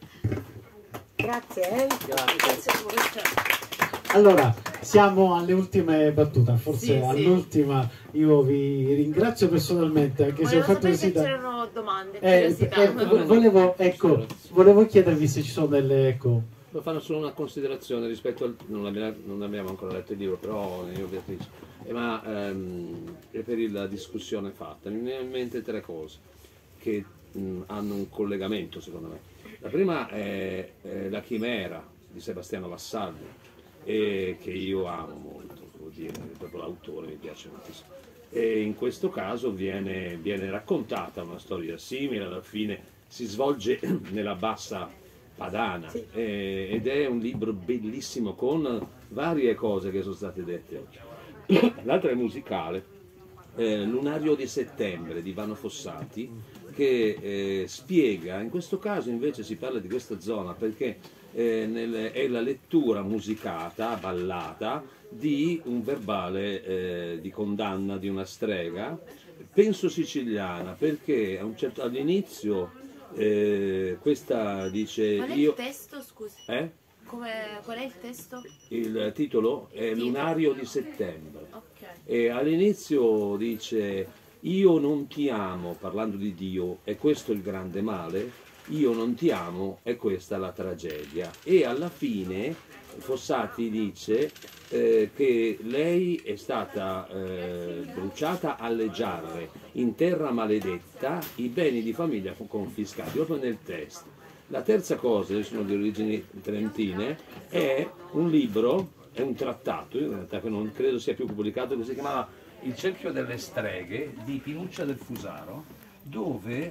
Grazie, eh? Grazie a voi. Allora, siamo alle ultime battute, forse Sì, sì. all'ultima io vi ringrazio personalmente, anche se ho Volevo fatto sapere così se da... c'erano domande, Eh, curiosità. eh, vo- volevo, ecco, volevo chiedervi se ci sono delle... Ecco, Devo fare solo una considerazione rispetto al... non abbiamo, non abbiamo ancora letto il libro, però io Beatrice, eh, ma ehm, è per la discussione fatta. Mi viene in mente tre cose che mh, hanno un collegamento secondo me. La prima è, è La Chimera di Sebastiano Vassalli, e che io amo molto, devo dire, proprio l'autore mi piace moltissimo. E in questo caso viene, viene raccontata una storia simile, alla fine si svolge nella bassa padana, Sì. e- ed è un libro bellissimo con varie cose che sono state dette oggi. L'altra è musicale, eh, Lunario di settembre di Vano Fossati, che eh, spiega, in questo caso invece si parla di questa zona perché eh, nel- è la lettura musicata, ballata, di un verbale eh, di condanna di una strega, penso siciliana, perché a un certo- all'inizio eh, questa dice Qual è io... il testo, scusi? Eh? Come, qual è il testo? Il titolo è titolo. Lunario di settembre. Ok. E all'inizio dice io non ti amo, parlando di Dio, e questo è il grande male, io non ti amo e questa è la tragedia. E alla fine Fossati dice eh, che lei è stata eh, bruciata alle giarre, in terra maledetta, i beni di famiglia fu confiscati, proprio nel testo. La terza cosa, io sono di origini trentine, è un libro, è un trattato, in realtà che non credo sia più pubblicato, che si chiamava Il cerchio delle streghe di Pinuccia del Fusaro, dove